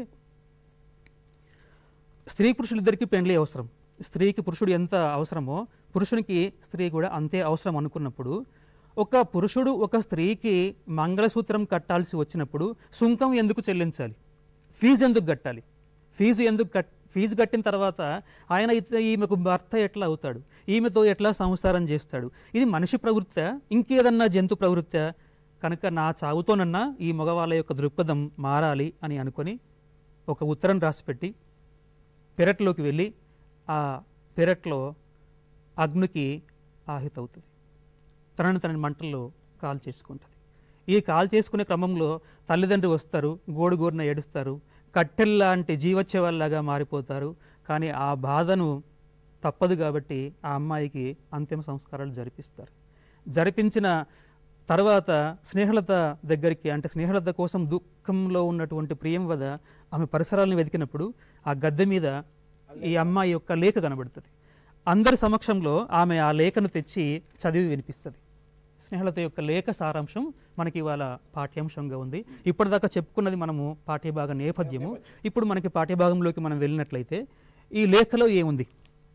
స్త్రీ పురుషులిద్దరికీ పెండ్లి అవసరం, స్త్రీకి పురుషుడు ఎంత అవసరమో పురుషునికి స్త్రీ కూడా అంతే అవసరం అనుకున్నప్పుడు, ఒక పురుషుడు ఒక స్త్రీకి మంగళసూత్రం కట్టాల్సి వచ్చినప్పుడు సుంకం ఎందుకు చెల్లించాలి, ఫీజు ఎందుకు కట్టాలి, ఫీజు కట్టిన తర్వాత ఆయన ఈమెకు భర్త ఎట్లా అవుతాడు, ఈమెతో ఎట్లా సంసారం చేస్తాడు, ఇది మనిషి ప్రవృత్తి ఇంకేదన్నా జంతు ప్రవృత్తి, కనుక నా చావుతోనన్నా ఈ మగవాళ్ళ యొక్క దృక్పథం మారాలి అని అనుకొని ఒక ఉత్తరం రాసిపెట్టి పెరట్లోకి వెళ్ళి ఆ పెరట్లో అగ్నికి ఆహితవుతుంది, తనని మంటల్లో కాల్ చేసుకుంటుంది. ఈ కాల్ చేసుకునే క్రమంలో తల్లిదండ్రులు వస్తారు, గోడుగోరున ఏడుస్తారు, కట్టెల్లాంటి జీవోత్సవాల్లాగా మారిపోతారు. కానీ ఆ బాధను తప్పదు కాబట్టి ఆ అమ్మాయికి అంతిమ సంస్కారాలు జరిపిస్తారు. జరిపించిన తర్వాత స్నేహలత దగ్గరికి, అంటే స్నేహలత కోసం దుఃఖంలో ఉన్నటువంటి ప్రియం వద ఆమె పరిసరాలను వెతికినప్పుడు ఆ గద్దె మీద ఈ అమ్మాయి యొక్క లేఖ కనబడుతుంది. అందరి సమక్షంలో ఆమె ఆ లేఖను తెచ్చి చదివి వినిపిస్తుంది. స్నేహలత యొక్క లేఖ సారాంశం మనకి ఇవాళ పాఠ్యాంశంగా ఉంది. ఇప్పటిదాకా చెప్పుకున్నది మనము పాఠ్యభాగ నేపథ్యము. ఇప్పుడు మనకి పాఠ్యభాగంలోకి మనం వెళ్ళినట్లయితే ఈ లేఖలో ఏముంది,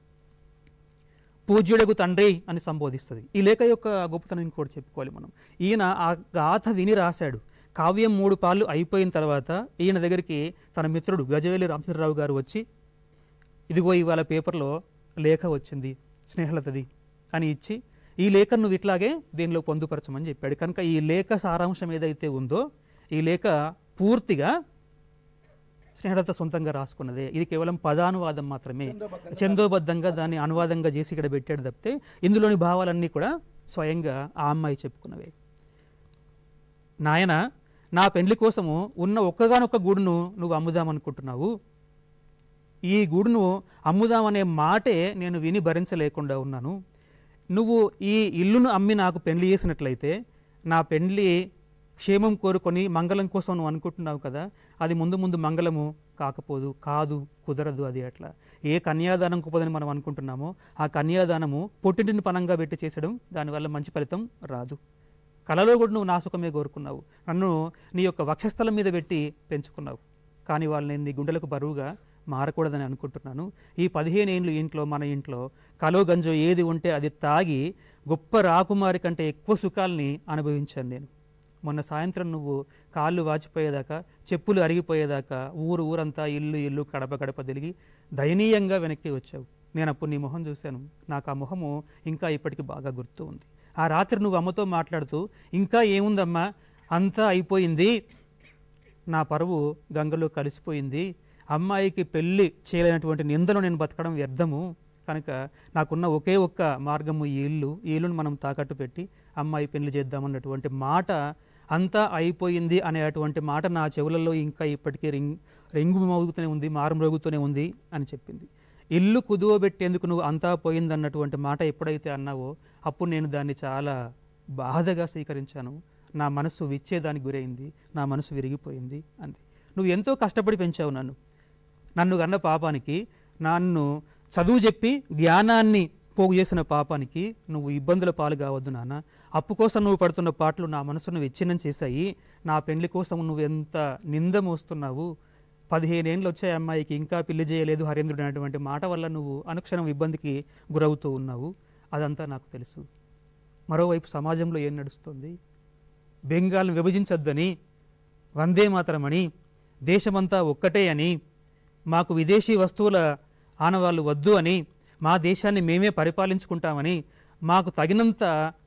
పూజ్యుడగు తండ్రి అని సంబోధిస్తుంది. ఈ లేఖ యొక్క గొప్పతనం ఇంకోటి చెప్పుకోవాలి మనం. ఈయన ఆ గాథ విని రాశాడు. కావ్యం 3 పాళ్ళు అయిపోయిన తర్వాత ఈయన దగ్గరికి తన మిత్రుడు గజవేలి రామచంద్రరావు గారు వచ్చి, ఇదిగో ఇవాళ పేపర్లో లేఖ వచ్చింది స్నేహలతది అని ఇచ్చి, ఈ లేఖను నువ్వు ఇట్లాగే దీనిలో పొందుపరచమని చెప్పాడు. కనుక ఈ లేఖ సారాంశం ఏదైతే ఉందో ఈ లేఖ పూర్తిగా స్నేహలత సొంతంగా రాసుకున్నదే. ఇది కేవలం పదానువాదం మాత్రమే, చందోబద్ధంగా దాన్ని అనువాదంగా చేసి ఇక్కడ పెట్టాడు తప్పితే ఇందులోని భావాలన్నీ కూడా స్వయంగా ఆ అమ్మాయి చెప్పుకున్నవే. నాయన, నా పెండ్లి కోసము ఉన్న ఒక్కగానొక్క గూడును నువ్వు అమ్ముదామనుకుంటున్నావు. ఈ గూడును అమ్ముదామనే మాటే నేను విని భరించలేకుండా ఉన్నాను. నువ్వు ఈ ఇల్లును అమ్మి నాకు పెండ్లి చేసినట్లయితే నా పెండ్లి క్షేమం కోరుకొని మంగళం కోసం నువ్వు అనుకుంటున్నావు కదా, అది ముందు ముందు మంగళము కాకపోదు, కాదు, కుదరదు. అది అట్లా ఏ కన్యాదానం కుపదని మనం అనుకుంటున్నామో ఆ కన్యాదానము పొట్టింటిని పనంగా పెట్టి చేసడం, దానివల్ల మంచి ఫలితం రాదు. కలలో కూడా నువ్వు నా సుఖమే కోరుకున్నావు, నన్ను నీ యొక్క వక్షస్థలం మీద పెట్టి పెంచుకున్నావు, కానీ వాళ్ళు నేను నీ గుండెలకు బరువుగా మారకూడదని అనుకుంటున్నాను. ఈ 15 ఏళ్ళు ఇంట్లో, మన ఇంట్లో కలో గంజో ఏది ఉంటే అది తాగి గొప్ప రాకుమారి కంటే ఎక్కువ సుఖాలని అనుభవించాను నేను. మొన్న సాయంత్రం నువ్వు కాళ్ళు వాచిపోయేదాకా, చెప్పులు అరిగిపోయేదాకా ఊరంతా ఇల్లు గడప గడప తిరిగి దయనీయంగా వెనక్కి వచ్చావు. నేను అప్పుడు నీ మొహం చూశాను. నాకు ఆ మొహము ఇంకా ఇప్పటికీ బాగా గుర్తు ఉంది. ఆ రాత్రి నువ్వు అమ్మతో మాట్లాడుతూ, ఇంకా ఏముందమ్మా, అంతా అయిపోయింది, నా పరువు గంగలో కలిసిపోయింది, అమ్మాయికి పెళ్ళి చేయలేనటువంటి నిందను నేను బతకడం వ్యర్థము, కనుక నాకున్న ఒకే ఒక్క మార్గము ఈ ఇల్లును మనం తాకట్టు పెట్టి అమ్మాయి పెళ్లి చేద్దామన్నటువంటి మాట, అంతా అయిపోయింది అనేటువంటి మాట నా చెవులలో ఇంకా ఇప్పటికీ రింగు మోగుతూనే ఉంది, మారుమ్రోగుతూనే ఉంది అని చెప్పింది. ఇల్లు కుదువబెట్టేందుకు నువ్వు అంతా పోయిందన్నటువంటి మాట ఎప్పుడైతే అన్నావో అప్పుడు నేను దాన్ని చాలా బాధగా స్వీకరించాను. నా మనసు విచ్చేదానికి గురైంది, నా మనసు విరిగిపోయింది అంది. నువ్వు ఎంతో కష్టపడి పెంచావు నన్ను కన్న పాపానికి, నన్ను చదువు చెప్పి జ్ఞానాన్ని పోగు చేసిన పాపానికి నువ్వు ఇబ్బందుల పాలు కావద్దు నాన్న. అప్పు కోసం నువ్వు పడుతున్న పాటలు నా మనసును విచ్ఛిన్నం చేశాయి. నా పెళ్లి కోసం నువ్వు ఎంత నింద మోస్తున్నావు. 15 ఏళ్ళు వచ్చే అమ్మాయికి ఇంకా పెళ్లి చేయలేదు హరేంద్రుడు అనేటువంటి మాట వల్ల నువ్వు అనుక్షణం ఇబ్బందికి గురవుతూ ఉన్నావు. అదంతా నాకు తెలుసు. మరోవైపు సమాజంలో ఏం నడుస్తుంది? బెంగాల్ను విభజించొద్దని, వందే మాతరమని, దేశమంతా ఒక్కటే అని, మాకు విదేశీ వస్తువుల ఆనవాళ్ళు వద్దు అని, మా దేశాన్ని మేమే పరిపాలించుకుంటామని, మాకు తగినంత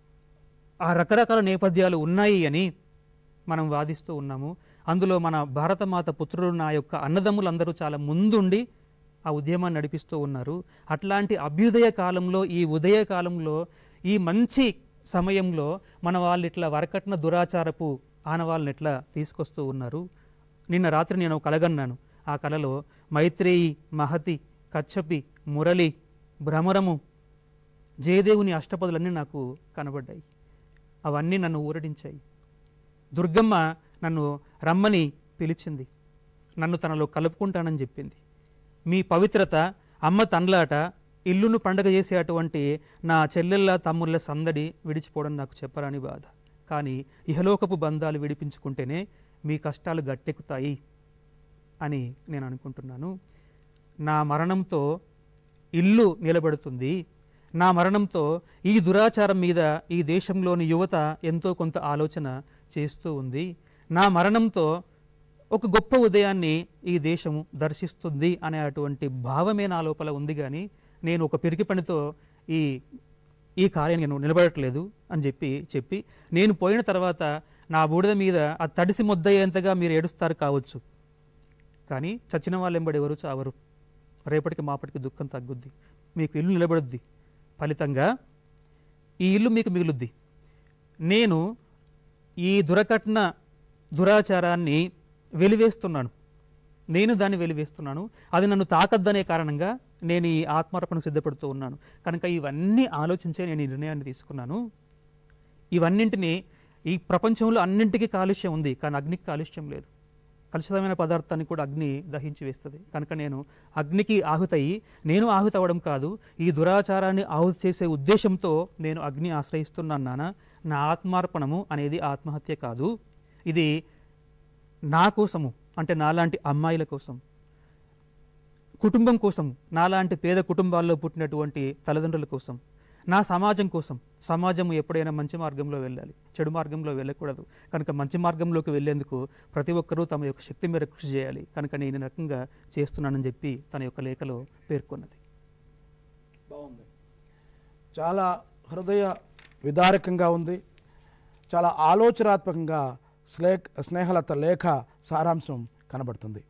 ఆ రకరకాల నేపథ్యాలు ఉన్నాయి అని మనం వాదిస్తూ ఉన్నాము. అందులో మన భారతమాత పుత్రులు, నా యొక్క అన్నదమ్ములందరూ చాలా ముందుండి ఆ ఉద్యమాన్ని నడిపిస్తూ ఉన్నారు. అట్లాంటి అభ్యుదయ కాలంలో, ఈ ఉదయ కాలంలో, ఈ మంచి సమయంలో మన వాళ్ళు ఇట్లా వరకట్న దురాచారపు ఆనవాళ్ళని ఎట్లా తీసుకొస్తూ ఉన్నారు. నిన్న రాత్రి నేను కలగన్నాను. ఆ కలలో మైత్రేయి, మహతి, కచ్చపి, మురళి, భ్రమరము, జయదేవుని అష్టపదులన్నీ నాకు కనబడ్డాయి. అవన్నీ నన్ను ఊరడించాయి. దుర్గమ్మ నన్ను రమ్మని పిలిచింది, నన్ను తనలో కలుపుకుంటానని చెప్పింది. మీ పవిత్రత, అమ్మ తండ్లాట, ఇల్లును పండగ చేసే అటువంటి నా చెల్లెళ్ళ తమ్ముళ్ళ సందడి విడిచిపోవడం నాకు చెప్పరాని బాధ. కానీ ఇహలోకపు బంధాలు విడిపించుకుంటేనే మీ కష్టాలు గట్టెక్కుతాయి అని నేను అనుకుంటున్నాను. నా మరణంతో ఇల్లు నిలబడుతుంది. నా మరణంతో ఈ దురాచారం మీద ఈ దేశంలోని యువత ఎంతో కొంత ఆలోచన చేస్తూ ఉంది. నా మరణంతో ఒక గొప్ప ఉదయాన్ని ఈ దేశం దర్శిస్తుంది అనే అటువంటి భావమే నా లోపల ఉంది. కానీ నేను ఒక పిరికి పనితో ఈ కార్యాన్ని నేను నిలబడట్లేదు అని చెప్పి నేను పోయిన తర్వాత నా బూడిద మీద ఆ తడిసి ముద్దయ్యేంతగా మీరు ఏడుస్తారు కావచ్చు, కానీ చచ్చిన వాళ్ళు ఎంబడి ఎవరు చావరు. రేపటికి మాపటికి దుఃఖం తగ్గుద్ది, మీకు ఇల్లు నిలబడుద్ది, ఫలితంగా ఈ ఇల్లు మీకు మిగులుద్ది. నేను ఈ దురాచారాన్ని వెలివేస్తున్నాను, నేను దాన్ని వెలివేస్తున్నాను. అది నన్ను తాకద్దనే కారణంగా నేను ఈ ఆత్మార్పణ సిద్ధపడుతూ ఉన్నాను. కనుక ఇవన్నీ ఆలోచించే నేను ఈ నిర్ణయాన్ని తీసుకున్నాను. ఇవన్నింటినీ ఈ ప్రపంచంలో అన్నింటికీ కాలుష్యం ఉంది, కానీ అగ్నికి కాలుష్యం లేదు. కలుషితమైన పదార్థాన్ని కూడా అగ్ని దహించి వేస్తుంది. కనుక నేను అగ్నికి ఆహుతయ్యి, నేను ఆహుతి అవ్వడం కాదు, ఈ దురాచారాన్ని ఆహుతి చేసే ఉద్దేశంతో నేను అగ్ని ఆశ్రయిస్తున్నాను నాన్న. నా ఆత్మార్పణము అనేది ఆత్మహత్య కాదు, ఇది నా కోసము, అంటే నాలాంటి అమ్మాయిల కోసం, కుటుంబం కోసం, నాలాంటి పేద కుటుంబాల్లో పుట్టినటువంటి తల్లిదండ్రుల కోసం, నా సమాజం కోసం. సమాజం ఎప్పుడైనా మంచి మార్గంలో వెళ్ళాలి, చెడు మార్గంలో వెళ్ళకూడదు. కనుక మంచి మార్గంలోకి వెళ్ళేందుకు ప్రతి ఒక్కరూ తమ యొక్క శక్తి మేర కృషి చేయాలి. కనుక నేను ఈ రకంగా చేస్తున్నానని చెప్పి తన యొక్క లేఖలో పేర్కొన్నది. బాగుంది, చాలా హృదయ విదారకంగా ఉంది, చాలా ఆలోచనాత్మకంగా స్నేహలత లేఖ సారాంశం కనబడుతుంది.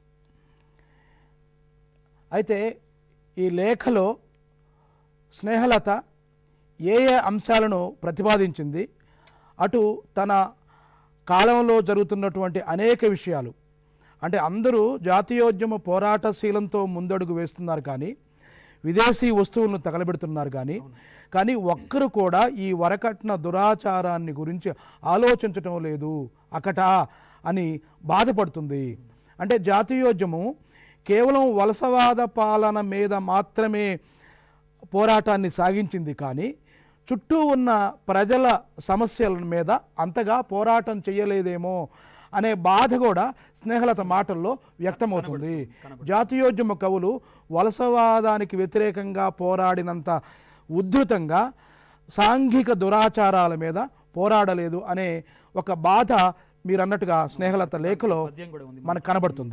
అయితే ఈ లేఖలో స్నేహలత ఏ అంశాలను ప్రతిపాదించింది, అటు తన కాలంలో జరుగుతున్నటువంటి అనేక విషయాలు, అంటే అందరూ జాతీయోద్యమ పోరాటశీలంతో ముందడుగు వేస్తున్నారు, కానీ విదేశీ వస్తువులను తగలబెడుతున్నారు, కానీ ఒక్కరు కూడా ఈ వరకట్న దురాచారాన్ని గురించి ఆలోచించటం లేదు అకట అని బాధపడుతుంది. అంటే జాతీయోద్యమం కేవలం వలసవాద పాలన మీద మాత్రమే పోరాటాన్ని సాగించింది, కానీ చుట్టూ ఉన్న ప్రజల సమస్యల మీద అంతగా పోరాటం చేయలేదేమో అనే బాధ కూడా స్నేహలత మాటల్లో వ్యక్తమవుతుంది. జాతీయోద్యమ కవులు వలసవాదానికి వ్యతిరేకంగా పోరాడినంత ఉద్ధృతంగా సాంఘిక దురాచారాల మీద పోరాడలేదు అనే ఒక బాధ మీరు అన్నట్టుగా స్నేహలత లేఖలో మనకు కనబడుతుంది.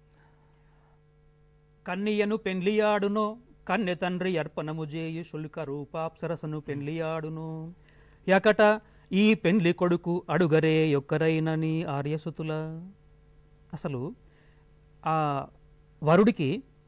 కన్నియను పెండ్లియాడునో కన్నె తండ్రి అర్పణము చేయు శుల్క రూపాప్సరసను పెండ్లియాడును యకట ఈ పెండ్లి కొడుకు అడుగరే యొక్కరైనని ఆర్యసుతుల. అసలు ఆ వరుడికి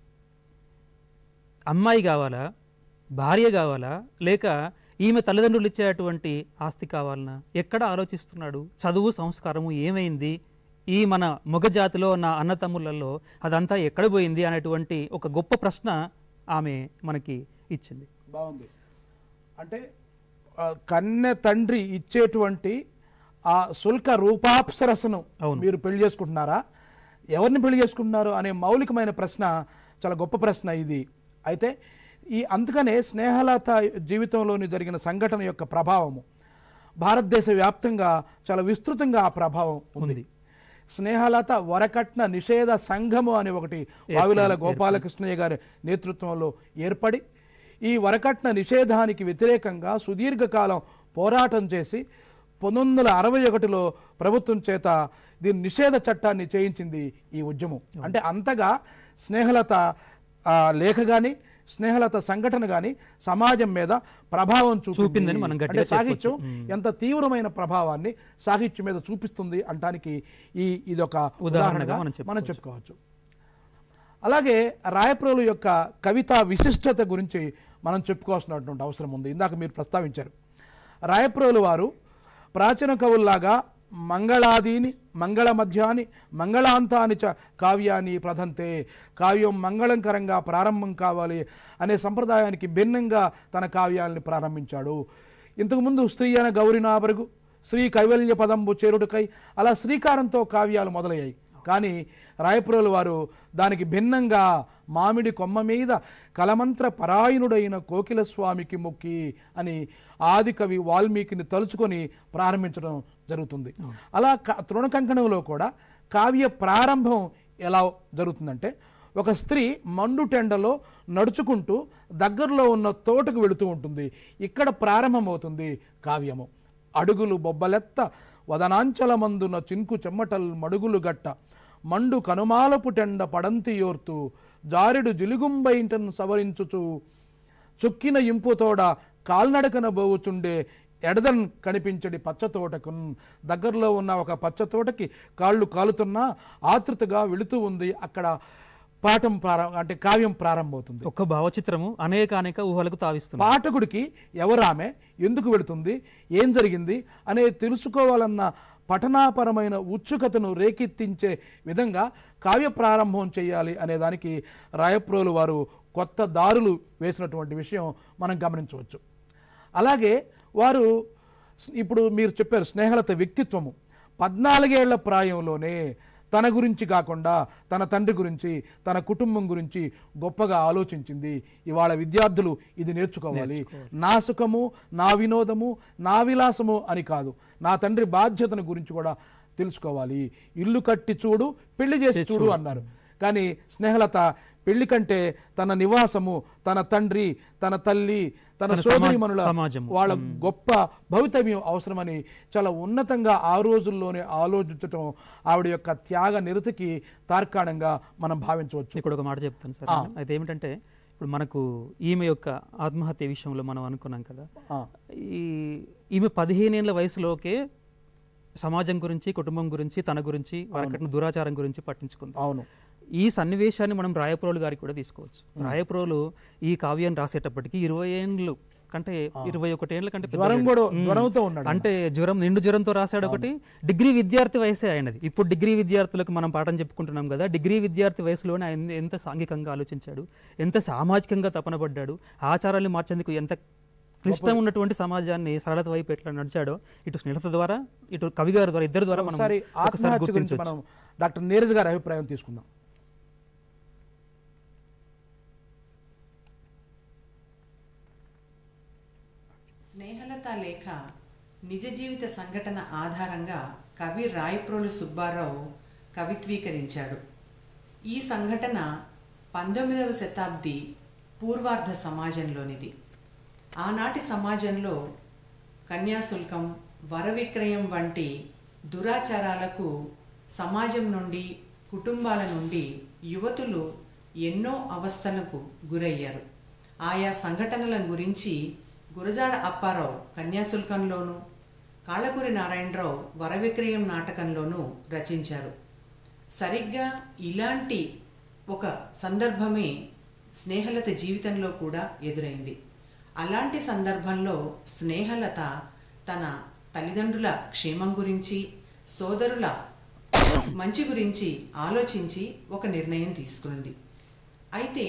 అమ్మాయి కావాలా, భార్య కావాలా, లేక ఈమె తల్లిదండ్రులు ఇచ్చేటువంటి ఆస్తి కావాలన్నా ఎక్కడ ఆలోచిస్తున్నాడు? చదువు సంస్కారము ఏమైంది? ఈ మన మొగ జాతిలో నా అన్నతమ్ములలో అదంతా ఎక్కడ పోయింది అనేటువంటి ఒక గొప్ప ప్రశ్న ఆమె మనకి ఇచ్చింది. బాగుంది. అంటే కన్నె తండ్రి ఇచ్చేటువంటి ఆ శుల్క రూపాప్సరసను మీరు పెళ్లి చేసుకుంటున్నారా, ఎవరిని పెళ్లి చేసుకుంటున్నారు అనే మౌలికమైన ప్రశ్న, చాలా గొప్ప ప్రశ్న ఇది. అయితే అందుకనే స్నేహలత జీవితంలోని జరిగిన సంఘటన యొక్క ప్రభావము భారతదేశ వ్యాప్తంగా చాలా విస్తృతంగా ఆ ప్రభావం ఉంది. స్నేహలత వరకట్న నిషేధ సంఘము అని ఒకటి వావిలాల గోపాలకృష్ణయ్య గారి నేతృత్వంలో ఏర్పడి ఈ వరకట్న నిషేధానికి వ్యతిరేకంగా సుదీర్ఘకాలం పోరాటం చేసి 1961లో ప్రభుత్వం చేత దీని నిషేధ చట్టాన్ని చేయించింది ఈ ఉద్యమం. అంటే అంతగా స్నేహలత లేఖ కానీ స్నేహలత సంఘటన కానీ సమాజం మీద ప్రభావం చూపిందని మనం అంటే సాహిత్యం ఎంత తీవ్రమైన ప్రభావాన్ని సాహిత్యం మీద చూపిస్తుంది అంటానికి ఇదొక ఉదాహరణగా మనం చెప్పుకోవచ్చు. అలాగే రాయప్రోలు యొక్క కవితా విశిష్టత గురించి మనం చెప్పుకోవాల్సినటువంటి అవసరం ఉంది. ఇందాక మీరు ప్రస్తావించారు, రాయప్రోలు వారు ప్రాచీన కవుల్లాగా మంగళాదీని మంగళ మధ్యాని మంగళాంతాని చ కావ్యాన్ని ప్రధంతే, కావ్యం మంగళంకరంగా ప్రారంభం కావాలి అనే సంప్రదాయానికి భిన్నంగా తన కావ్యాలని ప్రారంభించాడు. ఇంతకుముందు స్త్రీ అన గౌరినాబరుగు, శ్రీ కైవల్య పదంబు చేరుడుకై అలా శ్రీకారంతో కావ్యాలు మొదలయ్యాయి. కానీ రాయప్రోలు వారు దానికి భిన్నంగా మామిడి కొమ్మ మీద కలమంత్ర పరాయణుడైన కోకిల స్వామికి మొక్కి అని ఆది కవి వాల్మీకిని తలుచుకొని ప్రారంభించడం జరుగుతుంది. అలా తృణకంకణంలో కూడా కావ్య ప్రారంభం ఎలా జరుగుతుందంటే, ఒక స్త్రీ మండుటెండలో నడుచుకుంటూ దగ్గరలో ఉన్న తోటకు వెళుతూ ఉంటుంది. ఇక్కడ ప్రారంభమవుతుంది కావ్యము. అడుగులు బొబ్బలెత్త వదనాంచలమందున చింకు చెమ్మటల్ మడుగులు గట్ట మండు కనుమాలపు టెండ పడంతియోర్తు జారెడు జిలుగుంబైంటను సవరించుచు చొక్కిన ఇంపుతోడ కాల్నడకన బోవుచుండే ఎడదన్ కనిపించడి పచ్చతోటకు. దగ్గరలో ఉన్న ఒక పచ్చతోటకి కాళ్ళు కాలుతున్నా ఆతృతగా వెళుతూ ఉంది. అక్కడ పాఠం అంటే కావ్యం ప్రారంభమవుతుంది. ఒక భావచిత్రము అనేక ఊహలకు తావిస్తుంది. పాఠకుడికి ఎవరామె, ఎందుకు వెళుతుంది, ఏం జరిగింది అనే తెలుసుకోవాలన్న పఠనాపరమైన ఉత్సుకతను రేకెత్తించే విధంగా కావ్య ప్రారంభం చేయాలి అనే దానికి రాయప్రోలు వారు కొత్త దారులు వేసినటువంటి విషయం మనం గమనించవచ్చు. అలాగే వారు ఇప్పుడు మీరు చెప్పారు స్నేహలత వ్యక్తిత్వము 14 ఏళ్ల ప్రాయంలోనే తన గురించి కాకుండా తన తండ్రి గురించి, తన కుటుంబం గురించి గొప్పగా ఆలోచించింది. ఇవాళ విద్యార్థులు ఇది నేర్చుకోవాలి. నా సుఖము, నా వినోదము, నా విలాసము అని కాదు, నా తండ్రి బాధ్యతను గురించి కూడా తెలుసుకోవాలి. ఇల్లు కట్టి చూడు, పెళ్లి చేసి చూడు అన్నారు. కానీ స్నేహలత పెళ్లి కంటే తన నివాసము, తన తండ్రి, తన తల్లి, తన సోదరిమణుల వాళ్ళ గొప్ప భవితవ్యం అవసరమని చాలా ఉన్నతంగా ఆ రోజుల్లోనే ఆలోచించటం ఆవిడ యొక్క త్యాగ నిరతికి తార్కాణంగా మనం భావించవచ్చు. ఇక్కడ ఒక మాట చెప్తాను సార్. అయితే ఏమిటంటే, ఇప్పుడు మనకు ఈమె యొక్క ఆత్మహత్య విషయంలో మనం అనుకున్నాం కదా, ఈమె 15 ఏళ్ల వయసులోకే సమాజం గురించి, కుటుంబం గురించి, తన గురించి, వారికి దురాచారం గురించి పట్టించుకుంది. అవును. ఈ సన్నివేశాన్ని మనం రాయప్రోలు గారికి కూడా తీసుకోవచ్చు. రాయప్రోలు ఈ కావ్యాన్ని రాసేటప్పటికి 20 ఏళ్ళు కంటే 21 ఏళ్ల కంటే అంటే నిండు జ్వరంతో రాశాడు ఒకటి. డిగ్రీ విద్యార్థి వయసే ఆయనది. ఇప్పుడు డిగ్రీ విద్యార్థులకు మనం పాఠం చెప్పుకుంటున్నాం కదా, డిగ్రీ విద్యార్థి వయసులోనే ఆయన ఎంత సాంఘికంగా ఆలోచించాడు, ఎంత సామాజికంగా తపన పడ్డాడు, ఆచారాన్ని మార్చేందుకు ఎంత క్లిష్టం ఉన్నటువంటి సమాజాన్ని సరళత వైపు ఎట్లా నడిచాడో ఇటు స్నేహత ద్వారా, ఇటు కవి గారి ద్వారా, ఇద్దరి ద్వారా మనం డాక్టర్ నీరజ్ గారి అభిప్రాయం తీసుకుందాం. స్నేహలత లేఖ నిజ జీవిత సంఘటన ఆధారంగా కవి రాయప్రోలు సుబ్బారావు కవిత్వీకరించాడు. ఈ సంఘటన 19వ శతాబ్ది పూర్వార్ధ సమాజంలోనిది. ఆనాటి సమాజంలో కన్యాశుల్కం, వరవిక్రయం వంటి దురాచారాలకు సమాజం నుండి, కుటుంబాల నుండి యువతులు ఎన్నో అవస్థలకు గురయ్యారు. ఆయా సంఘటనల గురించి గురజాడ అప్పారావు కన్యాశుల్కంలోనూ, కాళ్ళకూరి నారాయణరావు వరవిక్రయం నాటకంలోనూ రచించారు. సరిగ్గా ఇలాంటి ఒక సందర్భమే స్నేహలత జీవితంలో కూడా ఎదురైంది. అలాంటి సందర్భంలో స్నేహలత తన తల్లిదండ్రుల క్షేమం గురించి, సోదరుల మంచి గురించి ఆలోచించి ఒక నిర్ణయం తీసుకుంది. అయితే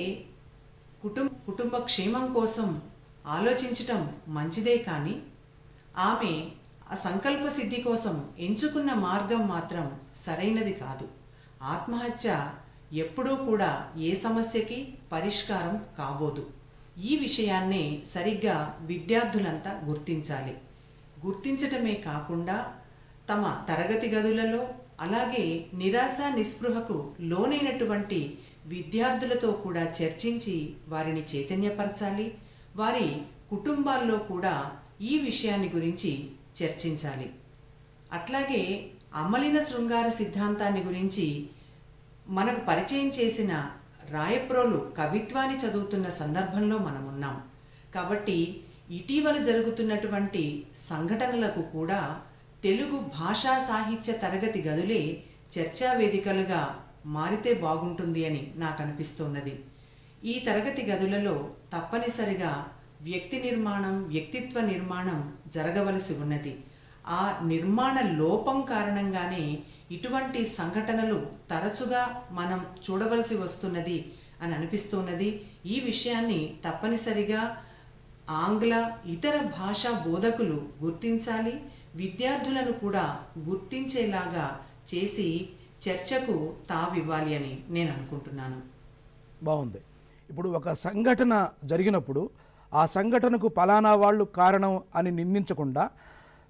కుటుంబ క్షేమం కోసం ఆలోచించటం మంచిదే, కానీ ఆమె ఆ సంకల్ప సిద్ధి కోసం ఎంచుకున్న మార్గం మాత్రం సరైనది కాదు. ఆత్మహత్య ఎప్పుడూ కూడా ఏ సమస్యకి పరిష్కారం కాబోదు. ఈ విషయాన్నే సరిగ్గా విద్యార్థులంతా గుర్తించాలి. గుర్తించటమే కాకుండా తమ తరగతి గదులలో, అలాగే నిరాశ నిస్పృహకు లోనైనటువంటి విద్యార్థులతో కూడా చర్చించి వారిని చైతన్యపరచాలి. వారి కుటుంబాల్లో కూడా ఈ విషయాన్ని గురించి చర్చించాలి. అట్లాగే అమలిన శృంగార సిద్ధాంతాన్ని గురించి మనకు పరిచయం చేసిన రాయప్రోలు కవిత్వాన్ని చదువుతున్న సందర్భంలో మనం ఉన్నాం. కాబట్టి ఇటీవల జరుగుతున్నటువంటి సంఘటనలకు కూడా తెలుగు భాషా సాహిత్య తరగతి గదులే చర్చా వేదికలుగా మారితే బాగుంటుంది అని నాకు అనిపిస్తున్నది. ఈ తరగతి గదులలో తప్పనిసరిగా వ్యక్తి నిర్మాణం, వ్యక్తిత్వ నిర్మాణం జరగవలసి ఉన్నది. ఆ నిర్మాణ లోపం కారణంగానే ఇటువంటి సంఘటనలు తరచుగా మనం చూడవలసి వస్తున్నది అని అనిపిస్తున్నది. ఈ విషయాన్ని తప్పనిసరిగా ఆంగ్ల, ఇతర భాషా బోధకులు గుర్తించాలి. విద్యార్థులను కూడా గుర్తించేలాగా చేసి చర్చకు తావివ్వాలి అని నేను అనుకుంటున్నాను. బాగుంది. ఇప్పుడు ఒక సంఘటన జరిగినప్పుడు ఆ సంఘటనకు పలానా వాళ్ళు కారణం అని నిందించకుండా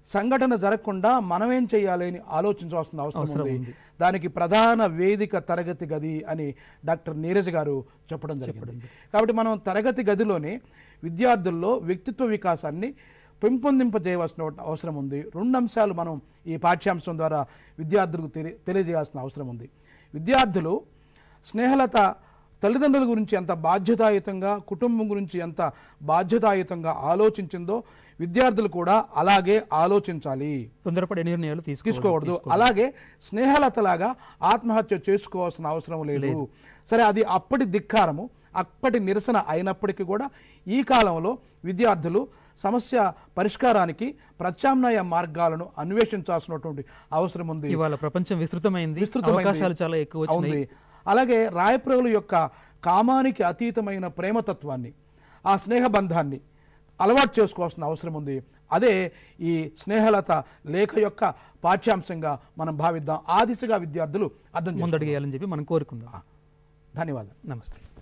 సంఘటన జరగకుండా మనం ఏం చేయాలి అని ఆలోచించవలసిన అవసరం ఉంది. దానికి ప్రధాన వేదిక తరగతి గది అని డాక్టర్ నీరజ్ గారు చెప్పడం జరిగింది. కాబట్టి మనం తరగతి గదిలోనే విద్యార్థుల్లో వ్యక్తిత్వ వికాసాన్ని పెంపొందింపజేయవలసిన అవసరం ఉంది. 2 అంశాలు మనం ఈ పాఠ్యాంశం ద్వారా విద్యార్థులకు తెలియజేయాల్సిన అవసరం ఉంది. విద్యార్థులు స్నేహలత తల్లిదండ్రుల గురించి ఎంత బాధ్యతాయుతంగా, కుటుంబం గురించి ఎంత బాధ్యతాయుతంగా ఆలోచించిందో విద్యార్థులు కూడా అలాగే ఆలోచించాలి. తొందరపడి నిర్ణయాలు తీసుకోకూడదు. అలాగే స్నేహలతలాగా ఆత్మహత్య చేసుకోవాల్సిన అవసరం లేదు. సరే, అది అప్పటి ధిక్కారము, అప్పటి నిరసన అయినప్పటికీ కూడా ఈ కాలంలో విద్యార్థులు సమస్య పరిష్కారానికి ప్రత్యామ్నాయ మార్గాలను అన్వేషించాల్సినటువంటి అవసరం ఉంది. ఇవాళ ప్రపంచం విస్తృతమైంది, అవకాశాలు చాలా ఎక్కువ ఉంది. అలాగే రాయప్రోలు యొక్క కామానికి అతీతమైన ప్రేమతత్వాన్ని, ఆ స్నేహబంధాన్ని అలవాటు చేసుకోవాల్సిన అవసరం ఉంది. అదే ఈ స్నేహలత లేఖ యొక్క పాఠ్యాంశంగా మనం భావిద్దాం. ఆ దిశగా విద్యార్థులు అర్థం ముందడిగేయాలని చెప్పి మనం కోరుకుందాం. ధన్యవాదాలు. నమస్తే.